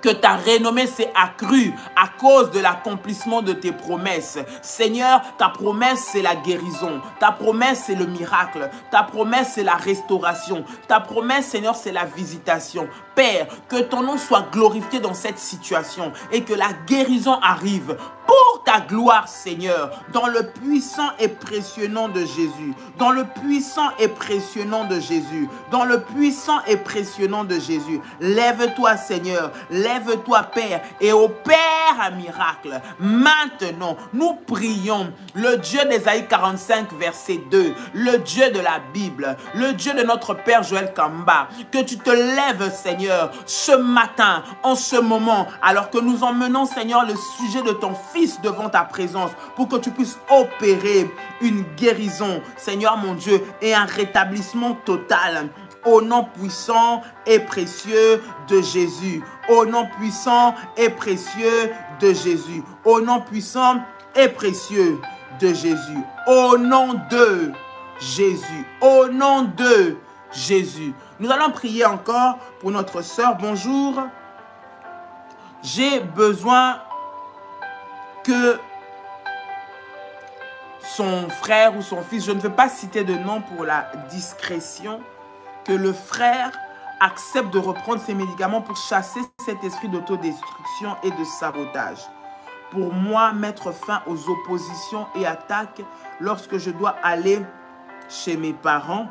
que ta renommée s'est accrue à cause de l'accomplissement de tes promesses. Seigneur, ta promesse, c'est la guérison. Ta promesse, c'est le miracle. Ta promesse, c'est la restauration. Ta promesse, Seigneur, c'est la visitation. Père, que ton nom soit glorifié dans cette situation et que la guérison arrive pour ta gloire, Seigneur, dans le puissant et précieux nom de Jésus. Dans le puissant et précieux nom de Jésus. Dans le puissant et précieux nom de Jésus. Lève-toi, Seigneur. Lève-toi, Père, et opère un miracle. Maintenant, nous prions le Dieu d'Ésaïe quarante-cinq, verset deux, le Dieu de la Bible, le Dieu de notre Père Joël Kamba, que tu te lèves, Seigneur, ce matin, en ce moment, alors que nous emmenons, Seigneur, le sujet de ton Fils devant ta présence, pour que tu puisses opérer une guérison, Seigneur mon Dieu, et un rétablissement total. Au nom puissant et précieux de Jésus. Au nom puissant et précieux de Jésus. Au nom puissant et précieux de Jésus. Au nom de Jésus. Au nom de Jésus. Nous allons prier encore pour notre sœur. Bonjour. J'ai besoin que son frère ou son fils, je ne veux pas citer de nom pour la discrétion, que le frère accepte de reprendre ses médicaments pour chasser cet esprit d'autodestruction et de sabotage. Pour moi, mettre fin aux oppositions et attaques lorsque je dois aller chez mes parents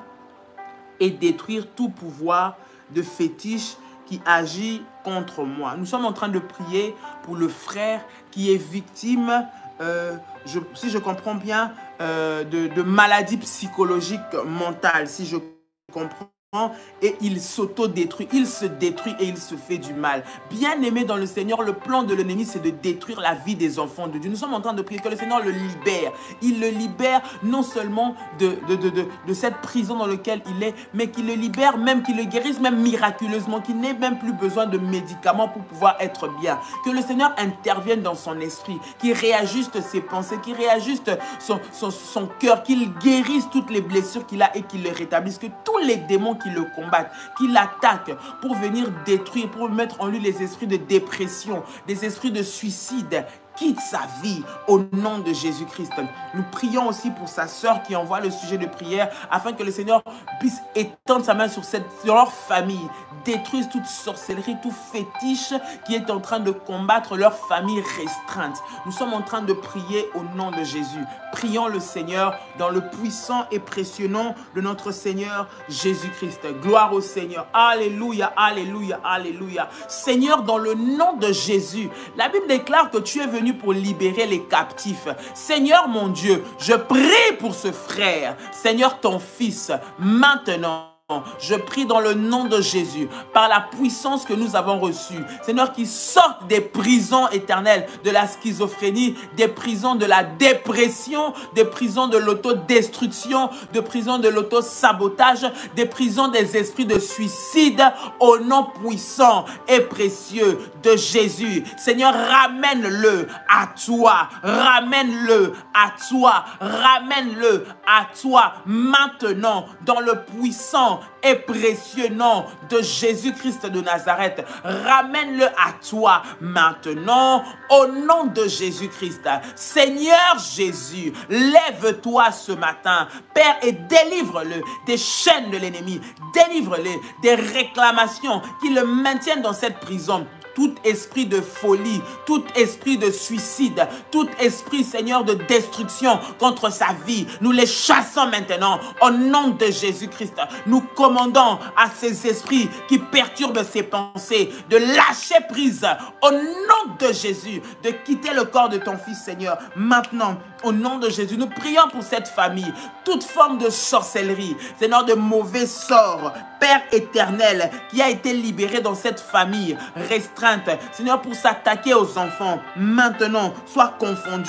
et détruire tout pouvoir de fétiche qui agit contre moi. Nous sommes en train de prier pour le frère qui est victime, euh, je, si je comprends bien, euh, de, de maladies psychologiques mentales, si je comprends. Et il s'auto-détruit, il se détruit et il se fait du mal. Bien-aimé dans le Seigneur, le plan de l'ennemi, c'est de détruire la vie des enfants de Dieu. Nous sommes en train de prier que le Seigneur le libère. Il le libère non seulement de, de, de, de, de cette prison dans laquelle il est, mais qu'il le libère, même qu'il le guérisse, même miraculeusement, qu'il n'ait même plus besoin de médicaments pour pouvoir être bien. Que le Seigneur intervienne dans son esprit, qu'il réajuste ses pensées, qu'il réajuste son, son, son cœur, qu'il guérisse toutes les blessures qu'il a et qu'il les rétablisse. Que tous les démons qui le combattent, qui l'attaquent pour venir détruire, pour mettre en lui les esprits de dépression, des esprits de suicide, quitte sa vie au nom de Jésus-Christ. Nous prions aussi pour sa sœur qui envoie le sujet de prière afin que le Seigneur puisse étendre sa main sur, cette, sur leur famille, détruise toute sorcellerie, tout fétiche qui est en train de combattre leur famille restreinte. Nous sommes en train de prier au nom de Jésus. Prions le Seigneur dans le puissant et précieux nom de notre Seigneur Jésus-Christ. Gloire au Seigneur. Alléluia, alléluia, alléluia. Seigneur, dans le nom de Jésus, la Bible déclare que tu es venu pour libérer les captifs. Seigneur mon Dieu, je prie pour ce frère. Seigneur, ton fils, maintenant. Je prie dans le nom de Jésus, par la puissance que nous avons reçue, Seigneur, qui sorte des prisons éternelles de la schizophrénie, des prisons de la dépression, des prisons de l'autodestruction, des prisons de l'autosabotage, des prisons des esprits de suicide, au nom puissant et précieux de Jésus. Seigneur, ramène-le à toi, ramène-le à toi, ramène-le à toi maintenant, dans le puissant et précieux nom de Jésus-Christ de Nazareth. Ramène-le à toi maintenant au nom de Jésus-Christ. Seigneur Jésus, lève-toi ce matin, Père, et délivre-le des chaînes de l'ennemi. Délivre-le des réclamations qui le maintiennent dans cette prison. Tout esprit de folie, tout esprit de suicide, tout esprit, Seigneur, de destruction contre sa vie, nous les chassons maintenant au nom de Jésus-Christ. Nous commandons à ces esprits qui perturbent ses pensées de lâcher prise au nom de Jésus, de quitter le corps de ton Fils, Seigneur. Maintenant, au nom de Jésus, nous prions pour cette famille, toute forme de sorcellerie, Seigneur, de mauvais sorts, Père éternel, qui a été libéré dans cette famille restreinte, Seigneur, pour s'attaquer aux enfants, maintenant, soit confondu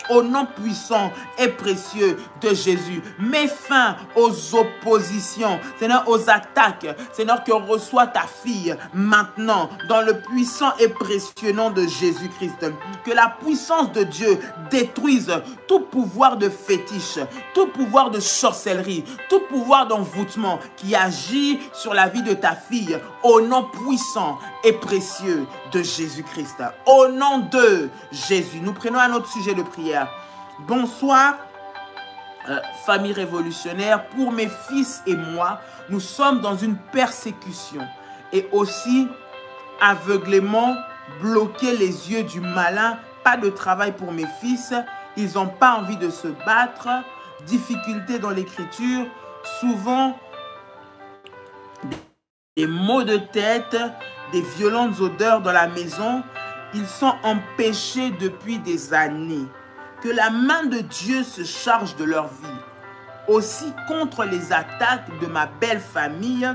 au nom puissant et précieux de Jésus. Mets fin aux oppositions, Seigneur, aux attaques, Seigneur, que reçoit ta fille maintenant, dans le puissant et précieux nom de Jésus-Christ. Que la puissance de Dieu détruise tout pouvoir de fétiche, tout pouvoir de sorcellerie, tout pouvoir d'envoûtement qui agit sur la vie de ta fille, au nom puissant et précieux de Jésus-Christ. Au nom de Jésus, nous prenons un autre sujet de prière. Bonsoir, euh, famille révolutionnaire. Pour mes fils et moi, nous sommes dans une persécution et aussi aveuglément bloquer les yeux du malin. Pas de travail pour mes fils, ils n'ont pas envie de se battre. Difficultés dans l'écriture, souvent des maux de tête, des violentes odeurs dans la maison. Ils sont empêchés depuis des années. Que la main de Dieu se charge de leur vie. Aussi contre les attaques de ma belle famille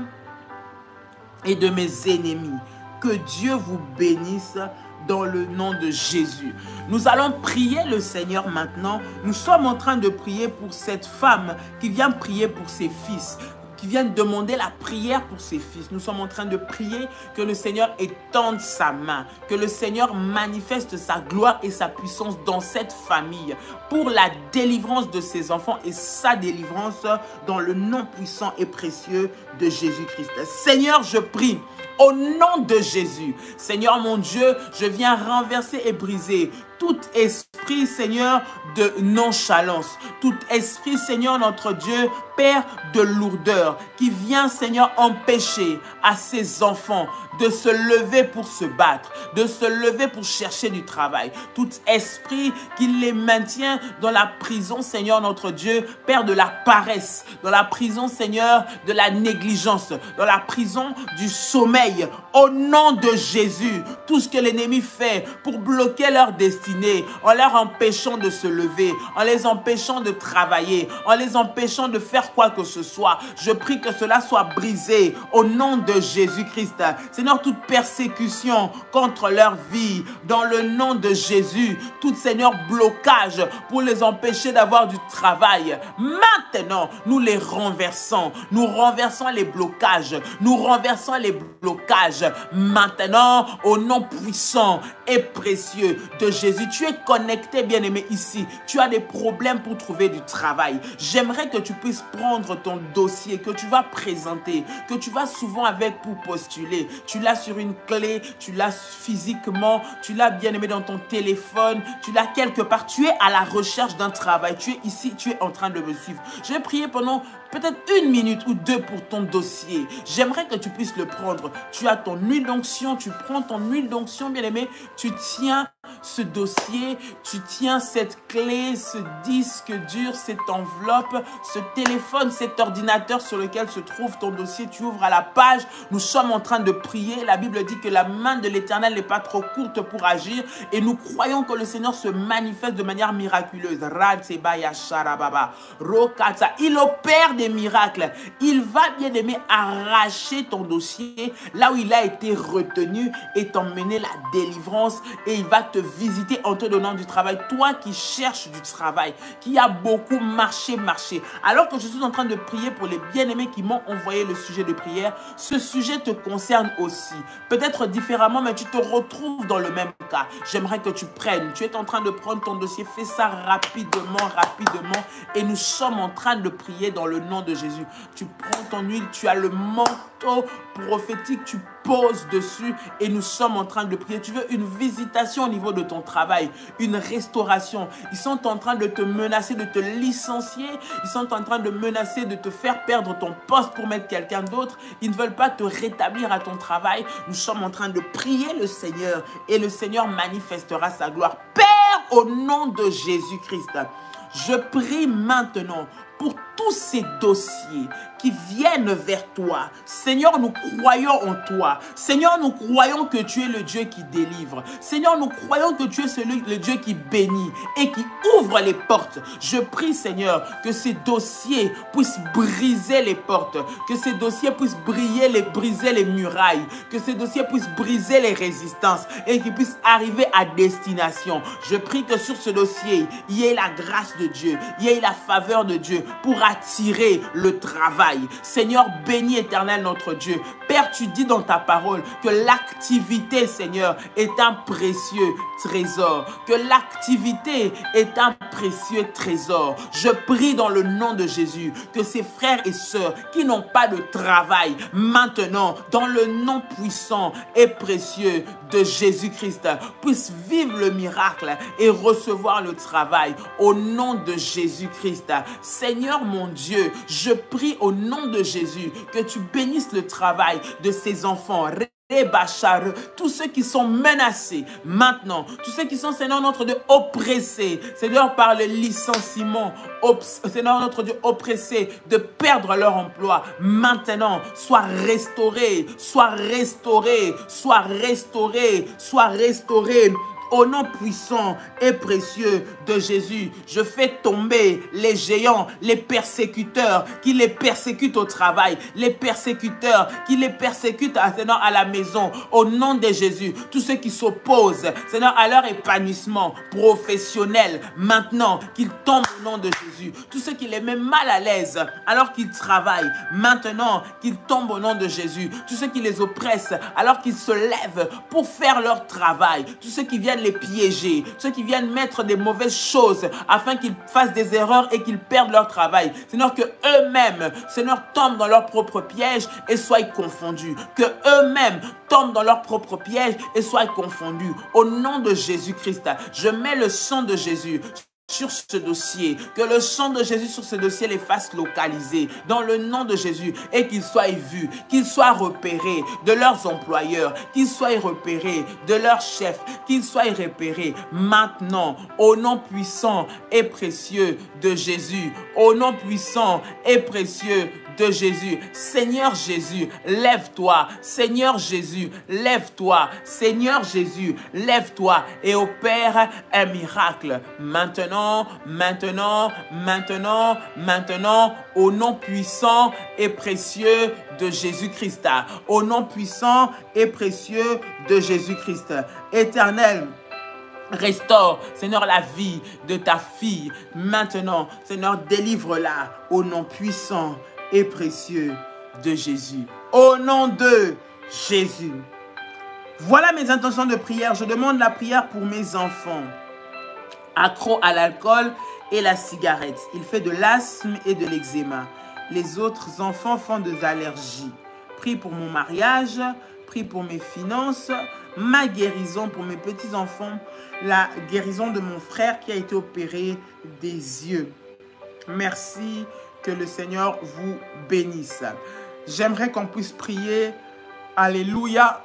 et de mes ennemis. Que Dieu vous bénisse dans le nom de Jésus. Nous allons prier le Seigneur maintenant. Nous sommes en train de prier pour cette femme qui vient prier pour ses fils, qui vient demander la prière pour ses fils. Nous sommes en train de prier que le Seigneur étende sa main, que le Seigneur manifeste sa gloire et sa puissance dans cette famille pour la délivrance de ses enfants et sa délivrance dans le nom puissant et précieux de Jésus-Christ. Seigneur, je prie au nom de Jésus. Seigneur mon Dieu, je viens renverser et briser tout esprit, Seigneur, de nonchalance. Tout esprit, Seigneur, notre Dieu, Père, de lourdeur, qui vient, Seigneur, empêcher à ses enfants de se lever pour se battre, de se lever pour chercher du travail. Tout esprit qui les maintient dans la prison, Seigneur, notre Dieu, Père, de la paresse, dans la prison, Seigneur, de la négligence, dans la prison du sommeil. Au nom de Jésus, tout ce que l'ennemi fait pour bloquer leur destinée, en leur empêchant de se lever, en les empêchant de travailler, en les empêchant de faire quoi que ce soit, je prie que cela soit brisé au nom de Jésus-Christ. Seigneur, toute persécution contre leur vie, dans le nom de Jésus, tout, Seigneur, blocage pour les empêcher d'avoir du travail, maintenant, nous les renversons. Nous renversons les blocages. Nous renversons les blocages. Maintenant, au nom puissant et précieux de Jésus. Tu es connecté, bien-aimé, ici. Tu as des problèmes pour trouver du travail. J'aimerais que tu puisses prendre ton dossier que tu vas présenter, que tu vas souvent avec pour postuler. Tu l'as sur une clé, tu l'as physiquement, tu l'as, bien-aimé, dans ton téléphone, tu l'as quelque part. Tu es à la recherche d'un travail. Tu es ici, tu es en train de me suivre. Je vais prier pendant peut-être une minute ou deux pour ton dossier. J'aimerais que tu puisses le prendre. Tu as ton huile d'onction, tu prends ton huile d'onction, bien-aimé, tu tiens ce dossier, tu tiens cette clé, ce disque dur, cette enveloppe, ce téléphone, cet ordinateur sur lequel se trouve ton dossier. Tu ouvres à la page. Nous sommes en train de prier. La Bible dit que la main de l'Éternel n'est pas trop courte pour agir et nous croyons que le Seigneur se manifeste de manière miraculeuse. Il opère des miracles. Il va, bien aimé, arracher ton dossier là où il a été retenu et t'emmener la délivrance, et il va te visiter en te donnant du travail. Toi qui cherches du travail, qui a beaucoup marché, marché. Alors que je suis en train de prier pour les bien-aimés qui m'ont envoyé le sujet de prière, ce sujet te concerne aussi. Peut-être différemment, mais tu te retrouves dans le même cas. J'aimerais que tu prennes. Tu es en train de prendre ton dossier. Fais ça rapidement, rapidement. Et nous sommes en train de prier dans le nom de Jésus. Tu prends ton huile, tu as le manteau prophétique, tu poses dessus et nous sommes en train de prier. Tu veux une visitation au niveau de ton travail, une restauration. Ils sont en train de te menacer, de te licencier. Ils sont en train de menacer de te faire perdre ton poste pour mettre quelqu'un d'autre. Ils ne veulent pas te rétablir à ton travail. Nous sommes en train de prier le Seigneur et le Seigneur manifestera sa gloire. Père, au nom de Jésus-Christ, je prie maintenant pour tous ces dossiers qui viennent vers toi. Seigneur, nous croyons en toi. Seigneur, nous croyons que tu es le Dieu qui délivre. Seigneur, nous croyons que tu es celui, le Dieu qui bénit et qui ouvre les portes. Je prie, Seigneur, que ces dossiers puissent briser les portes, que ces dossiers puissent briller les, briser les murailles, que ces dossiers puissent briser les résistances et qu'ils puissent arriver à destination. Je prie que sur ce dossier, il y ait la grâce de Dieu, il y ait la faveur de Dieu pour attirer le travail. Seigneur, bénis éternel notre Dieu. Père, tu dis dans ta parole que l'activité, Seigneur, est un précieux trésor, que l'activité est un précieux trésor. Je prie dans le nom de Jésus que ces frères et sœurs qui n'ont pas de travail, maintenant, dans le nom puissant et précieux de Jésus-Christ, puissent vivre le miracle et recevoir le travail au nom de Jésus-Christ. Seigneur mon Dieu, je prie au nom de Jésus que tu bénisses le travail de ces enfants. Tous ceux qui sont menacés maintenant, tous ceux qui sont, Seigneur notre Dieu, oppressés, Seigneur, par le licenciement, Seigneur notre Dieu, oppressés de perdre leur emploi, maintenant, soient restaurés, soient restaurés, soient restaurés, soient restaurés. Au nom puissant et précieux de Jésus, je fais tomber les géants, les persécuteurs qui les persécutent au travail, les persécuteurs qui les persécutent à, Seigneur, à la maison. Au nom de Jésus, tous ceux qui s'opposent, Seigneur, à leur épanouissement professionnel, maintenant, qu'ils tombent au nom de Jésus. Tous ceux qui les mettent mal à l'aise alors qu'ils travaillent, maintenant, qu'ils tombent au nom de Jésus. Tous ceux qui les oppressent alors qu'ils se lèvent pour faire leur travail. Tous ceux qui viennent les piéger, ceux qui viennent mettre des mauvaises choses afin qu'ils fassent des erreurs et qu'ils perdent leur travail. Seigneur, que eux-mêmes, Seigneur, tombent dans leur propre piège et soient confondus. Que eux-mêmes tombent dans leur propre piège et soient confondus. Au nom de Jésus-Christ, je mets le sang de Jésus sur ce dossier, que le sang de Jésus sur ce dossier les fasse localiser dans le nom de Jésus et qu'ils soient vus, qu'ils soient repérés de leurs employeurs, qu'ils soient repérés de leurs chefs, qu'ils soient repérés maintenant au nom puissant et précieux de Jésus, au nom puissant et précieux de Jésus. Seigneur Jésus, lève-toi. Seigneur Jésus, lève-toi. Seigneur Jésus, lève-toi et opère un miracle maintenant, maintenant, maintenant, maintenant, au nom puissant et précieux de Jésus-Christ. Au nom puissant et précieux de Jésus-Christ. Éternel, restaure, Seigneur, la vie de ta fille. Maintenant, Seigneur, délivre-la au nom puissant et précieux de Jésus. Au nom de Jésus. Voilà mes intentions de prière. Je demande la prière pour mes enfants accros à l'alcool et la cigarette. Il fait de l'asthme et de l'eczéma. Les autres enfants font des allergies. Prie pour mon mariage, prie pour mes finances, ma guérison pour mes petits-enfants, la guérison de mon frère qui a été opéré des yeux. Merci, que le Seigneur vous bénisse. J'aimerais qu'on puisse prier. Alléluia.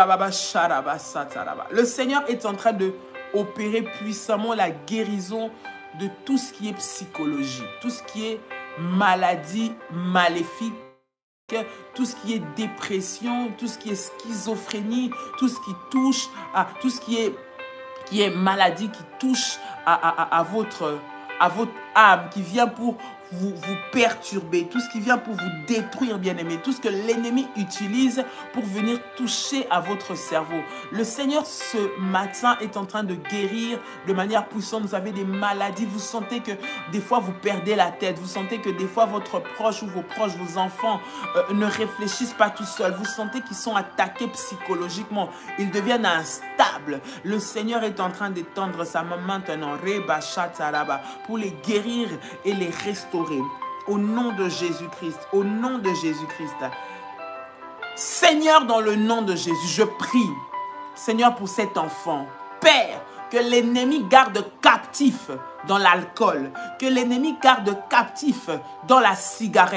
Le Seigneur est en train de opérer puissamment la guérison de tout ce qui est psychologie, tout ce qui est maladie maléfique, tout ce qui est dépression, tout ce qui est schizophrénie, tout ce qui touche à tout ce qui est, qui est maladie qui touche à, à, à, votre, à votre âme, qui vient pour Vous, vous perturber, tout ce qui vient pour vous détruire, bien-aimé, tout ce que l'ennemi utilise pour venir toucher à votre cerveau. Le Seigneur, ce matin, est en train de guérir de manière puissante. Vous avez des maladies, vous sentez que des fois, vous perdez la tête, vous sentez que des fois, votre proche ou vos proches, vos enfants euh, ne réfléchissent pas tout seuls. Vous sentez qu'ils sont attaqués psychologiquement, ils deviennent instables. Le Seigneur est en train d'étendre sa main maintenant, pour les guérir et les restaurer. Au nom de Jésus-Christ, au nom de Jésus-Christ. Seigneur, dans le nom de Jésus, je prie, Seigneur, pour cet enfant. Père, que l'ennemi garde captif dans l'alcool, que l'ennemi garde captif dans la cigarette,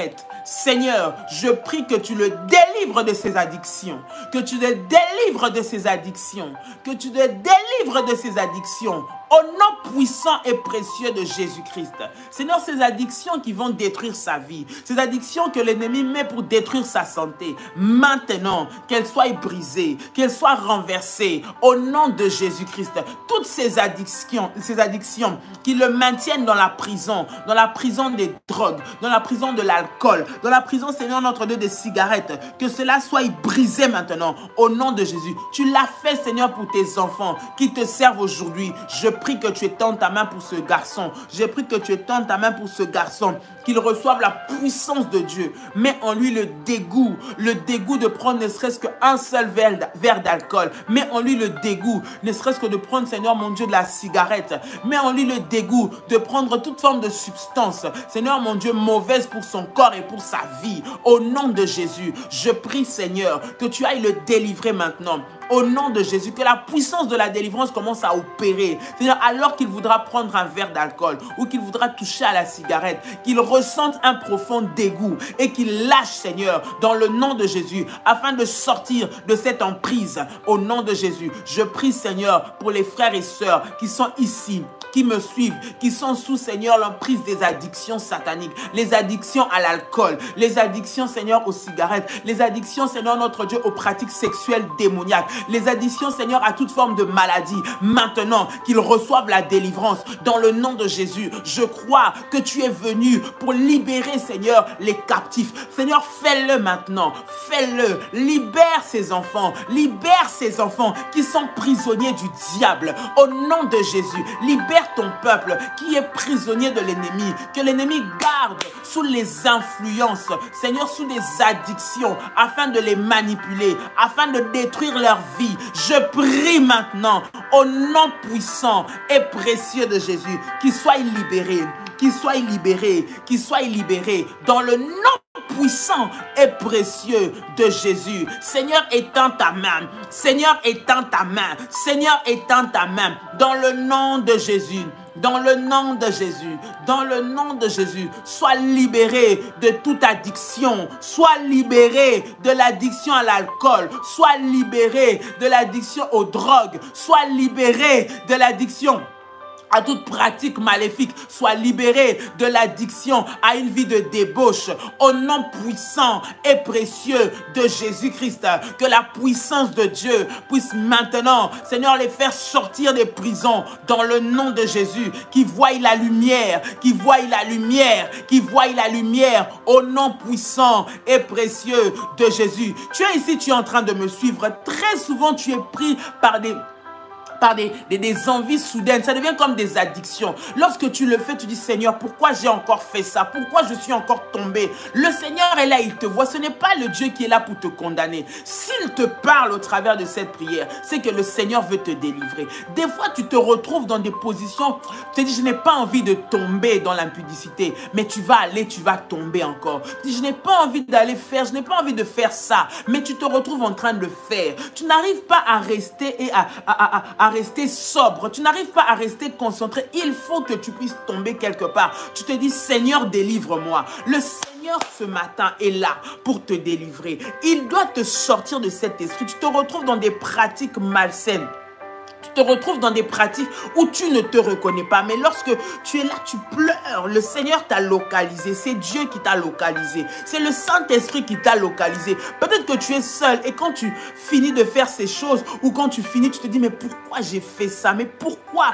Seigneur, je prie que tu le délivres de ses addictions, que tu le délivres de ses addictions, que tu le délivres de ses addictions, au nom puissant et précieux de Jésus-Christ. Seigneur, ces addictions qui vont détruire sa vie, ces addictions que l'ennemi met pour détruire sa santé, maintenant, qu'elles soient brisées, qu'elles soient renversées, au nom de Jésus-Christ. Toutes ces addictions, ces addictions qui le maintiennent dans la prison, dans la prison des drogues, dans la prison de l'alcool, dans la prison, Seigneur, notre Dieu, des cigarettes, que cela soit brisé maintenant, au nom de Jésus. Tu l'as fait, Seigneur, pour tes enfants qui te servent aujourd'hui. Je prie que tu étends ta main pour ce garçon. J'ai pris que tu étends ta main pour ce garçon, qu'il reçoive la puissance de Dieu. Mets en lui le dégoût, le dégoût de prendre ne serait-ce qu'un seul verre, verre d'alcool. Mets en lui le dégoût, ne serait-ce que de prendre, Seigneur mon Dieu, de la cigarette. Mets en lui le dégoût de prendre toute forme de substance, Seigneur mon Dieu, mauvaise pour son corps et pour sa vie. Au nom de Jésus, je prie, Seigneur, que tu ailles le délivrer maintenant. Au nom de Jésus, que la puissance de la délivrance commence à opérer. C'est-à-dire, alors qu'il voudra prendre un verre d'alcool ou qu'il voudra toucher à la cigarette, qu'il ressente un profond dégoût et qu'il lâche, Seigneur, dans le nom de Jésus, afin de sortir de cette emprise. Au nom de Jésus, je prie, Seigneur, pour les frères et sœurs qui sont ici, qui me suivent, qui sont sous, Seigneur, l'emprise des addictions sataniques, les addictions à l'alcool, les addictions, Seigneur, aux cigarettes, les addictions, Seigneur, notre Dieu, aux pratiques sexuelles démoniaques, les addictions, Seigneur, à toute forme de maladie. Maintenant, qu'ils reçoivent la délivrance dans le nom de Jésus. Je crois que tu es venu pour libérer, Seigneur, les captifs. Seigneur, fais-le maintenant, fais-le, libère ces enfants, libère ces enfants qui sont prisonniers du diable. Au nom de Jésus, libère ton peuple qui est prisonnier de l'ennemi, que l'ennemi garde sous les influences, Seigneur, sous des addictions, afin de les manipuler, afin de détruire leur vie. Je prie maintenant, au nom puissant et précieux de Jésus, qu'ils soient libérés, qu'ils soient libérés, qu'ils soient libérés, dans le nom puissant et précieux de Jésus. Seigneur, étends ta main. Seigneur, étends ta main. Seigneur, étends ta main. Dans le nom de Jésus. Dans le nom de Jésus, dans le nom de Jésus, sois libéré de toute addiction, sois libéré de l'addiction à l'alcool, sois libéré de l'addiction aux drogues, sois libéré de l'addiction à toute pratique maléfique, soit libéré de l'addiction à une vie de débauche, au nom puissant et précieux de Jésus-Christ. Que la puissance de Dieu puisse maintenant, Seigneur, les faire sortir des prisons dans le nom de Jésus, qui voient la lumière, qui voient la lumière, qui voient la lumière, au nom puissant et précieux de Jésus. Tu es ici, tu es en train de me suivre. Très souvent, tu es pris par des... par des, des, des envies soudaines, ça devient comme des addictions. Lorsque tu le fais, tu dis, Seigneur, pourquoi j'ai encore fait ça? Pourquoi je suis encore tombé? Le Seigneur est là, il te voit. Ce n'est pas le Dieu qui est là pour te condamner. S'il te parle au travers de cette prière, c'est que le Seigneur veut te délivrer. Des fois, tu te retrouves dans des positions, tu te dis, je n'ai pas envie de tomber dans l'impudicité, mais tu vas aller, tu vas tomber encore. Tu dis, je n'ai pas envie d'aller faire, je n'ai pas envie de faire ça, mais tu te retrouves en train de le faire. Tu n'arrives pas à rester et à, à, à, à rester sobre, tu n'arrives pas à rester concentré. Il faut que tu puisses tomber quelque part. Tu te dis, Seigneur, délivre-moi. Le Seigneur ce matin est là pour te délivrer. Il doit te sortir de cet esprit. Tu te retrouves dans des pratiques malsaines. Tu te retrouves dans des pratiques où tu ne te reconnais pas. Mais lorsque tu es là, tu pleures. Le Seigneur t'a localisé. C'est Dieu qui t'a localisé. C'est le Saint-Esprit qui t'a localisé. Peut-être que tu es seul et quand tu finis de faire ces choses ou quand tu finis, tu te dis, mais pourquoi j'ai fait ça? Mais pourquoi?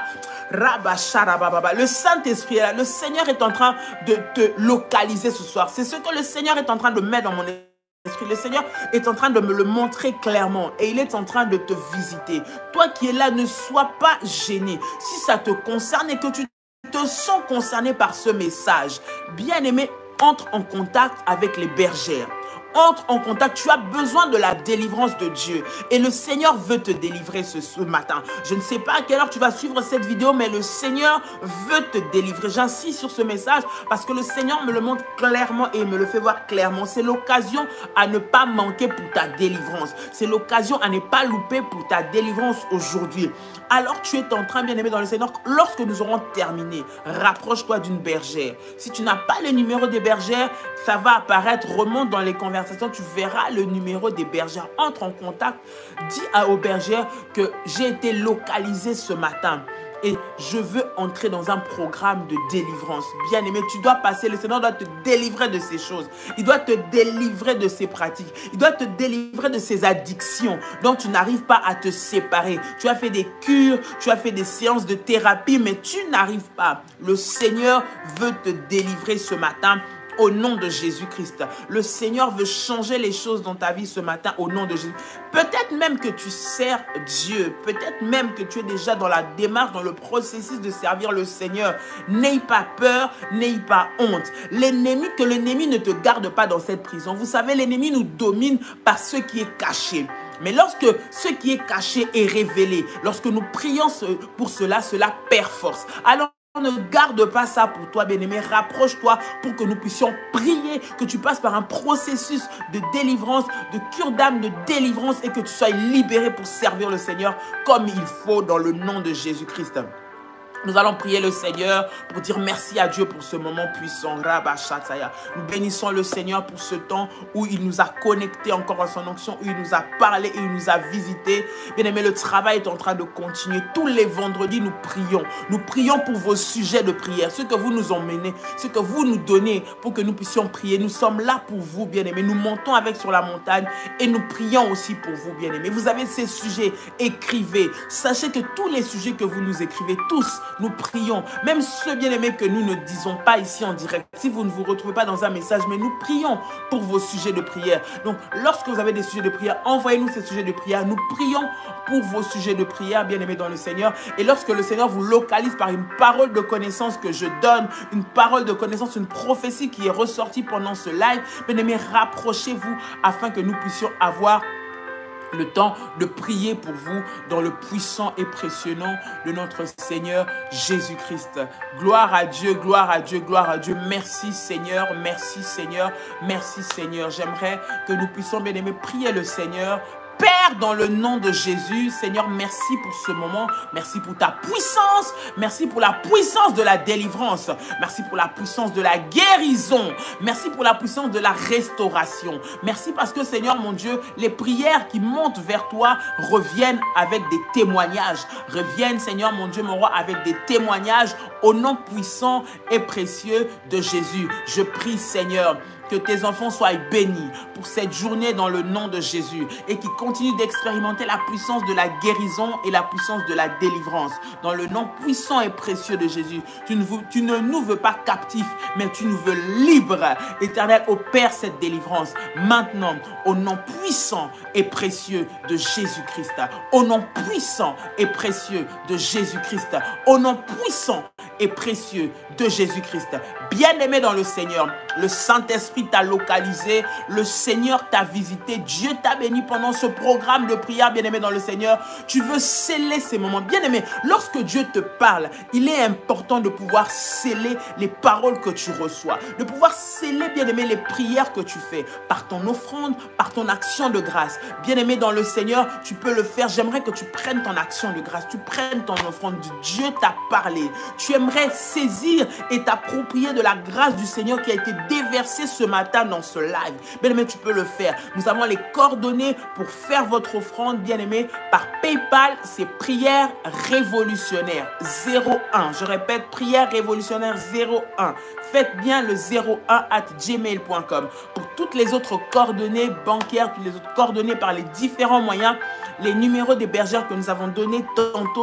Le Saint-Esprit est là. Le Seigneur est en train de te localiser ce soir. C'est ce que le Seigneur est en train de mettre dans mon esprit. Le Seigneur est en train de me le montrer clairement et il est en train de te visiter. Toi qui es là, ne sois pas gêné. Si ça te concerne et que tu te sens concerné par ce message, bien-aimé, entre en contact avec les bergères. entre en contact. Tu as besoin de la délivrance de Dieu. Et le Seigneur veut te délivrer ce, ce matin. Je ne sais pas à quelle heure tu vas suivre cette vidéo, mais le Seigneur veut te délivrer. J'insiste sur ce message parce que le Seigneur me le montre clairement et me le fait voir clairement. C'est l'occasion à ne pas manquer pour ta délivrance. C'est l'occasion à ne pas louper pour ta délivrance aujourd'hui. Alors tu es en train, bien aimé dans le Seigneur, lorsque nous aurons terminé, rapproche-toi d'une bergère. Si tu n'as pas le numéro des bergères, ça va apparaître, remonte dans les conversations, tu verras le numéro des bergères. Entre en contact, dis à aux bergères que j'ai été localisé ce matin. Et je veux entrer dans un programme de délivrance. Bien aimé, tu dois passer, le Seigneur doit te délivrer de ces choses. Il doit te délivrer de ces pratiques. Il doit te délivrer de ces addictions dont tu n'arrives pas à te séparer. Tu as fait des cures, tu as fait des séances de thérapie, mais tu n'arrives pas. Le Seigneur veut te délivrer ce matin. Au nom de Jésus-Christ. Le Seigneur veut changer les choses dans ta vie ce matin au nom de Jésus. Peut-être même que tu sers Dieu. Peut-être même que tu es déjà dans la démarche, dans le processus de servir le Seigneur. N'aie pas peur, n'aie pas honte. L'ennemi, que l'ennemi ne te garde pas dans cette prison. Vous savez, l'ennemi nous domine par ce qui est caché. Mais lorsque ce qui est caché est révélé, lorsque nous prions pour cela, cela perd force. Alors, ne garde pas ça pour toi, bien-aimé. Rapproche-toi pour que nous puissions prier, que tu passes par un processus de délivrance, de cure d'âme, de délivrance et que tu sois libéré pour servir le Seigneur comme il faut dans le nom de Jésus-Christ. Nous allons prier le Seigneur pour dire merci à Dieu pour ce moment puissant. Nous bénissons le Seigneur pour ce temps où il nous a connectés encore à son onction, où il nous a parlé et il nous a visités. Bien-aimé, le travail est en train de continuer. Tous les vendredis, nous prions. Nous prions pour vos sujets de prière, ce que vous nous emmenez, ce que vous nous donnez pour que nous puissions prier. Nous sommes là pour vous, bien-aimé. Nous montons avec sur la montagne et nous prions aussi pour vous, bien-aimé. Vous avez ces sujets, écrivez. Sachez que tous les sujets que vous nous écrivez, tous, nous prions, même ceux bien-aimés que nous ne disons pas ici en direct. Si vous ne vous retrouvez pas dans un message, mais nous prions pour vos sujets de prière. Donc, lorsque vous avez des sujets de prière, envoyez-nous ces sujets de prière. Nous prions pour vos sujets de prière, bien-aimés dans le Seigneur. Et lorsque le Seigneur vous localise par une parole de connaissance que je donne, une parole de connaissance, une prophétie qui est ressortie pendant ce live, bien-aimés, rapprochez-vous afin que nous puissions avoir le temps de prier pour vous dans le puissant et précieux nom de notre Seigneur Jésus-Christ. Gloire à Dieu, gloire à Dieu, gloire à Dieu. Merci Seigneur, merci Seigneur, merci Seigneur. J'aimerais que nous puissions, bien aimés, prier le Seigneur. Père, dans le nom de Jésus, Seigneur, merci pour ce moment. Merci pour ta puissance. Merci pour la puissance de la délivrance. Merci pour la puissance de la guérison. Merci pour la puissance de la restauration. Merci parce que, Seigneur, mon Dieu, les prières qui montent vers toi reviennent avec des témoignages. Reviennent, Seigneur, mon Dieu, mon roi, avec des témoignages au nom puissant et précieux de Jésus. Je prie, Seigneur, que tes enfants soient bénis pour cette journée dans le nom de Jésus et qu'ils continuent d'expérimenter la puissance de la guérison et la puissance de la délivrance. Dans le nom puissant et précieux de Jésus, tu ne, tu ne nous veux pas captifs, mais tu nous veux libres. Éternel, opère cette délivrance maintenant au nom puissant et précieux de Jésus-Christ. Au nom puissant et précieux de Jésus-Christ. Au nom puissant et précieux de Jésus-Christ. Bien-aimé dans le Seigneur, le Saint-Esprit t'a localisé, le Seigneur t'a visité, Dieu t'a béni pendant ce programme de prière, bien-aimé dans le Seigneur. Tu veux sceller ces moments. Bien-aimé, lorsque Dieu te parle, il est important de pouvoir sceller les paroles que tu reçois, de pouvoir sceller, bien-aimé, les prières que tu fais par ton offrande, par ton action de grâce. Bien-aimé dans le Seigneur, tu peux le faire. J'aimerais que tu prennes ton action de grâce, tu prennes ton offrande. Dieu t'a parlé. Tu aimerais saisir et t'approprier de la grâce du Seigneur qui a été déversée ce matin dans ce live. Bien-aimé, tu peux le faire. Nous avons les coordonnées pour faire votre offrande, bien-aimé, par PayPal. C'est prière révolutionnaire zéro un. Je répète, prière révolutionnaire zéro un. Faites bien le zéro un arobase gmail point com. Pour toutes les autres coordonnées bancaires, toutes les autres coordonnées par les différents moyens, les numéros des bergères que nous avons donnés tantôt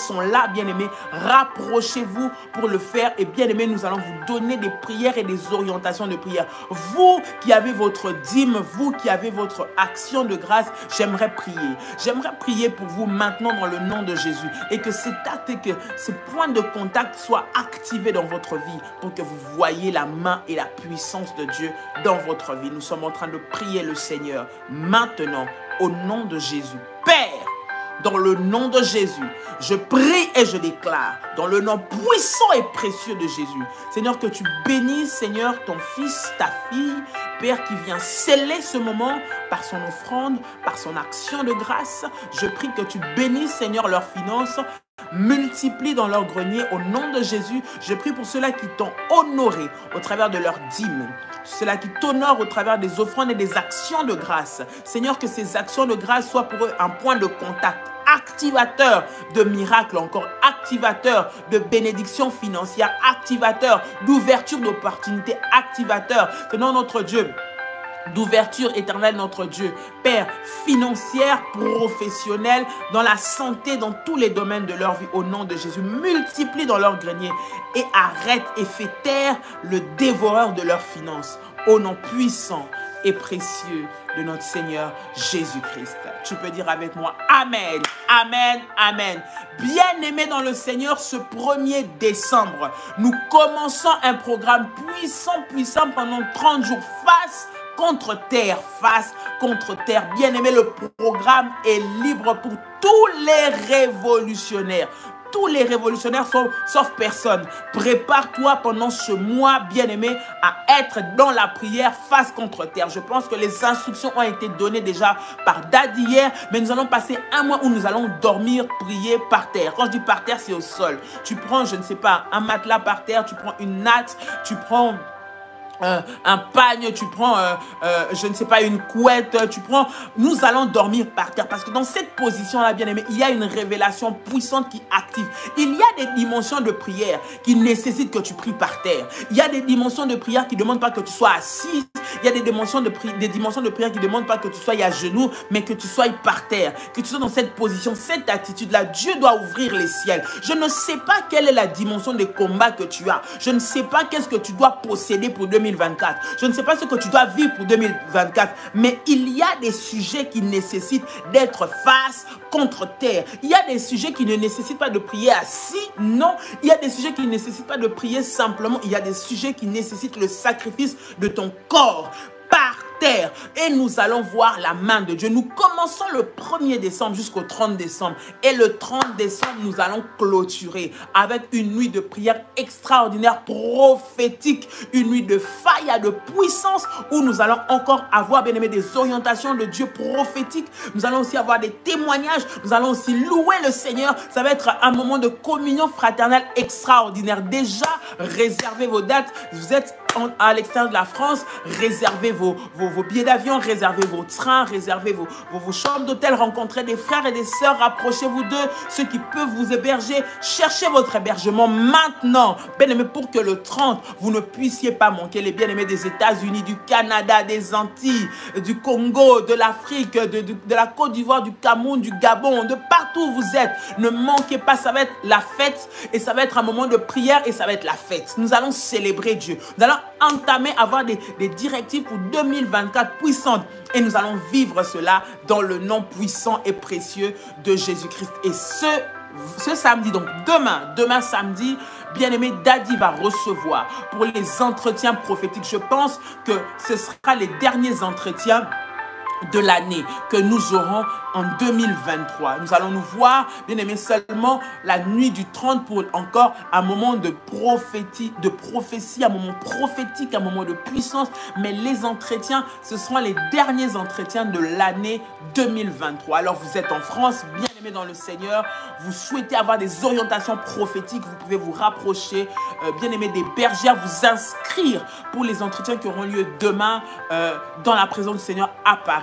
sont là, bien-aimés, rapprochez-vous pour le faire. Et bien-aimés, nous allons vous donner des prières et des orientations de prière. Vous qui avez votre dîme, vous qui avez votre action de grâce, j'aimerais prier. J'aimerais prier pour vous maintenant dans le nom de Jésus. Et que cet acte et que ce point de contact soit activé dans votre vie pour que vous voyez la main et la puissance de Dieu dans votre vie. Nous sommes en train de prier le Seigneur maintenant au nom de Jésus. Père, dans le nom de Jésus, je prie et je déclare, dans le nom puissant et précieux de Jésus, Seigneur, que tu bénisses, Seigneur, ton fils, ta fille, Père, qui vient sceller ce moment par son offrande, par son action de grâce. Je prie que tu bénisses, Seigneur, leurs finances, multiplie dans leur grenier au nom de Jésus. Je prie pour ceux-là qui t'ont honoré au travers de leurs dîmes, ceux-là qui t'honorent au travers des offrandes et des actions de grâce. Seigneur, que ces actions de grâce soient pour eux un point de contact, activateur de miracles, encore activateur de bénédictions financières, activateur d'ouverture d'opportunités, activateur que non, notre Dieu, d'ouverture éternelle, notre Dieu, Père, financière, professionnelle, dans la santé, dans tous les domaines de leur vie, au nom de Jésus. Multiplie dans leur grenier et arrête et fais taire le dévoreur de leurs finances, au nom puissant et précieux de notre Seigneur Jésus-Christ. Tu peux dire avec moi Amen, Amen, Amen. Bien-aimés dans le Seigneur, ce premier décembre, nous commençons un programme puissant, puissant pendant trente jours face contre terre, face contre terre. Bien-aimé, le programme est libre pour tous les révolutionnaires. Tous les révolutionnaires, sauf, sauf personne. Prépare-toi pendant ce mois, bien-aimé, à être dans la prière face contre terre. Je pense que les instructions ont été données déjà par Dad hier, mais nous allons passer un mois où nous allons dormir, prier par terre. Quand je dis par terre, c'est au sol. Tu prends, je ne sais pas, un matelas par terre, tu prends une natte, tu prends Euh, un pagne, tu prends, euh, euh, je ne sais pas, une couette, tu prends, nous allons dormir par terre parce que dans cette position-là, bien aimé, il y a une révélation puissante qui active. Il y a des dimensions de prière qui nécessitent que tu pries par terre. Il y a des dimensions de prière qui ne demandent pas que tu sois assis. Il y a des dimensions de, pri des dimensions de prière qui ne demandent pas que tu sois à genoux, mais que tu sois par terre, que tu sois dans cette position, cette attitude-là. Dieu doit ouvrir les ciels. Je ne sais pas quelle est la dimension de combat que tu as. Je ne sais pas qu'est-ce que tu dois posséder pour deux mille vingt-quatre. Je ne sais pas ce que tu dois vivre pour deux mille vingt-quatre, mais il y a des sujets qui nécessitent d'être face contre terre. Il y a des sujets qui ne nécessitent pas de prier assis, non. Il y a des sujets qui ne nécessitent pas de prier simplement. Il y a des sujets qui nécessitent le sacrifice de ton corps par terre. Et nous allons voir la main de Dieu. Nous commençons le premier décembre jusqu'au trente décembre. Et le trente décembre, nous allons clôturer avec une nuit de prière extraordinaire, prophétique. Une nuit de faille, de puissance, où nous allons encore avoir, bien aimé, des orientations de Dieu prophétiques. Nous allons aussi avoir des témoignages. Nous allons aussi louer le Seigneur. Ça va être un moment de communion fraternelle extraordinaire. Déjà, réservez vos dates. Vous êtes à l'extérieur de la France, réservez vos, vos, vos billets d'avion, réservez vos trains, réservez vos, vos, vos chambres d'hôtel, rencontrez des frères et des sœurs, rapprochez-vous d'eux, ceux qui peuvent vous héberger, cherchez votre hébergement maintenant, bien-aimés, pour que le trente, vous ne puissiez pas manquer. Les bien-aimés des États-Unis, du Canada, des Antilles, du Congo, de l'Afrique, de, de, de la Côte d'Ivoire, du Cameroun, du Gabon, de partout où vous êtes, ne manquez pas, ça va être la fête et ça va être un moment de prière et ça va être la fête. Nous allons célébrer Dieu, nous allons entamer, avoir des, des directives pour deux mille vingt-quatre puissantes. Et nous allons vivre cela dans le nom puissant et précieux de Jésus-Christ. Et ce, ce samedi, donc demain, demain samedi, bien-aimé, Daddy va recevoir pour les entretiens prophétiques. Je pense que ce sera les derniers entretiens de l'année que nous aurons en deux mille vingt-trois. Nous allons nous voir, bien aimé, seulement la nuit du trente pour encore un moment de prophétie, de prophétie, un moment prophétique, un moment de puissance. Mais les entretiens, ce seront les derniers entretiens de l'année deux mille vingt-trois. Alors vous êtes en France, bien aimé dans le Seigneur, vous souhaitez avoir des orientations prophétiques, vous pouvez vous rapprocher, euh, bien aimé, des bergères, vous inscrire pour les entretiens qui auront lieu demain euh, dans la présence du Seigneur à Paris.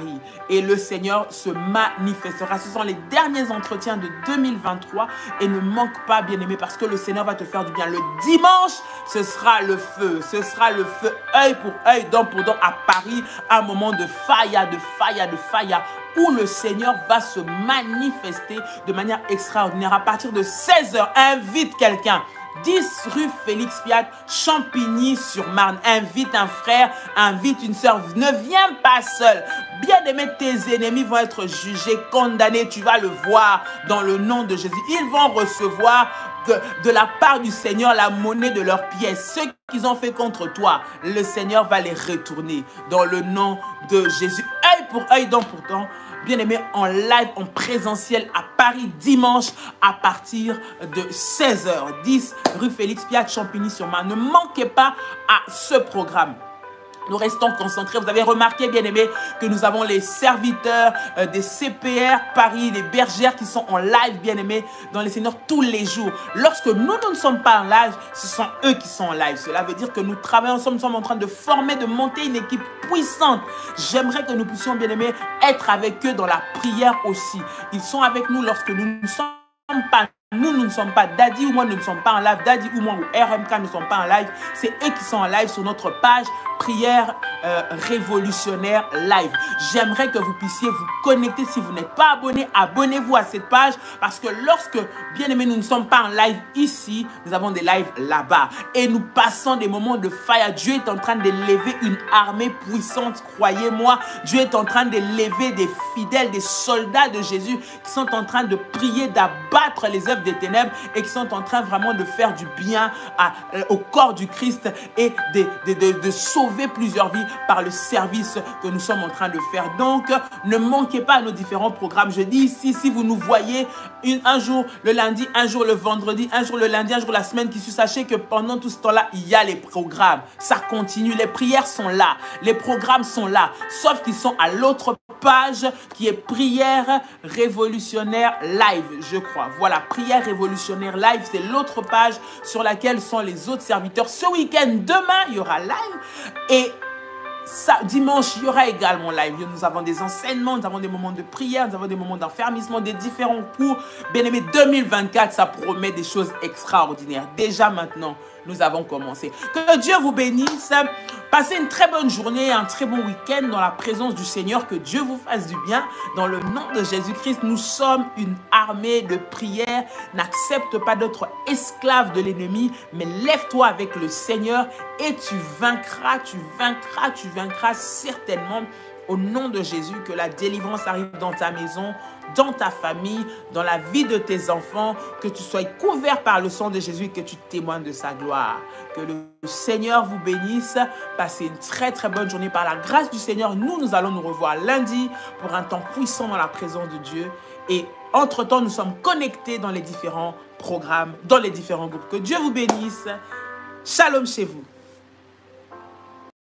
Paris. Et le Seigneur se manifestera. Ce sont les derniers entretiens de deux mille vingt-trois. Et ne manque pas, bien-aimé, parce que le Seigneur va te faire du bien. Le dimanche, ce sera le feu. Ce sera le feu, œil pour œil, dent pour dent à Paris. Un moment de faya, de faya, de faya, où le Seigneur va se manifester de manière extraordinaire. À partir de seize heures, invite quelqu'un. dix rue Félix Piat, Champigny-sur-Marne. Invite un frère, invite une sœur. Ne viens pas seul. Bien aimé, tes ennemis vont être jugés, condamnés. Tu vas le voir dans le nom de Jésus. Ils vont recevoir de, de la part du Seigneur la monnaie de leurs pièces. Ce qu'ils ont fait contre toi, le Seigneur va les retourner dans le nom de Jésus. Œil pour œil, dent pour dent. Bien-aimé, en live, en présentiel à Paris, dimanche, à partir de seize heures dix, rue Félix Piat, Champigny-sur-Marne. Ne manquez pas à ce programme. Nous restons concentrés. Vous avez remarqué, bien aimé, que nous avons les serviteurs euh, des C P R Paris, les bergères qui sont en live, bien aimé, dans les Seigneurs tous les jours. Lorsque nous, nous ne sommes pas en live, ce sont eux qui sont en live. Cela veut dire que nous travaillons ensemble, nous sommes en train de former, de monter une équipe puissante. J'aimerais que nous puissions, bien aimé, être avec eux dans la prière aussi. Ils sont avec nous lorsque nous ne sommes pas. Nous, nous ne sommes pas, Daddy ou moi, nous ne sommes pas en live. Daddy ou moi ou R M K ne sont pas en live. C'est eux qui sont en live sur notre page Prière euh, Révolutionnaire Live. J'aimerais que vous puissiez vous connecter. Si vous n'êtes pas abonné, abonnez-vous à cette page. Parce que lorsque, bien aimé, nous ne sommes pas en live ici, nous avons des lives là-bas. Et nous passons des moments de fire. Dieu est en train d'élever une armée puissante, croyez-moi. Dieu est en train d'élever des fidèles, des soldats de Jésus qui sont en train de prier, d'abattre les œuvres des ténèbres et qui sont en train vraiment de faire du bien à, euh, au corps du Christ et de, de, de, de sauver plusieurs vies par le service que nous sommes en train de faire. Donc, ne manquez pas à nos différents programmes. Je dis ici, si vous nous voyez une, un jour le lundi, un jour le vendredi, un jour le lundi, un jour la semaine qui suit, sachez que pendant tout ce temps-là, il y a les programmes. Ça continue. Les prières sont là. Les programmes sont là. Sauf qu'ils sont à l'autre page qui est Prière Révolutionnaire Live, je crois. Voilà, Prière Révolutionnaire Live, c'est l'autre page sur laquelle sont les autres serviteurs. Ce week-end, demain, il y aura live. Et ça, dimanche, il y aura également live. Nous avons des enseignements, nous avons des moments de prière, nous avons des moments d'enfermissement, des différents cours. Bien aimé, deux mille vingt-quatre, ça promet des choses extraordinaires. Déjà maintenant, nous avons commencé. Que Dieu vous bénisse. Passez une très bonne journée, un très bon week-end dans la présence du Seigneur. Que Dieu vous fasse du bien. Dans le nom de Jésus-Christ, nous sommes une armée de prière. N'accepte pas d'être esclave de l'ennemi, mais lève-toi avec le Seigneur et tu vaincras, tu vaincras, tu vaincras certainement. Au nom de Jésus, que la délivrance arrive dans ta maison, dans ta famille, dans la vie de tes enfants, que tu sois couvert par le sang de Jésus et que tu témoignes de sa gloire. Que le Seigneur vous bénisse. Passez une très très bonne journée par la grâce du Seigneur. Nous, nous allons nous revoir lundi pour un temps puissant dans la présence de Dieu. Et entre-temps, nous sommes connectés dans les différents programmes, dans les différents groupes. Que Dieu vous bénisse. Shalom chez vous.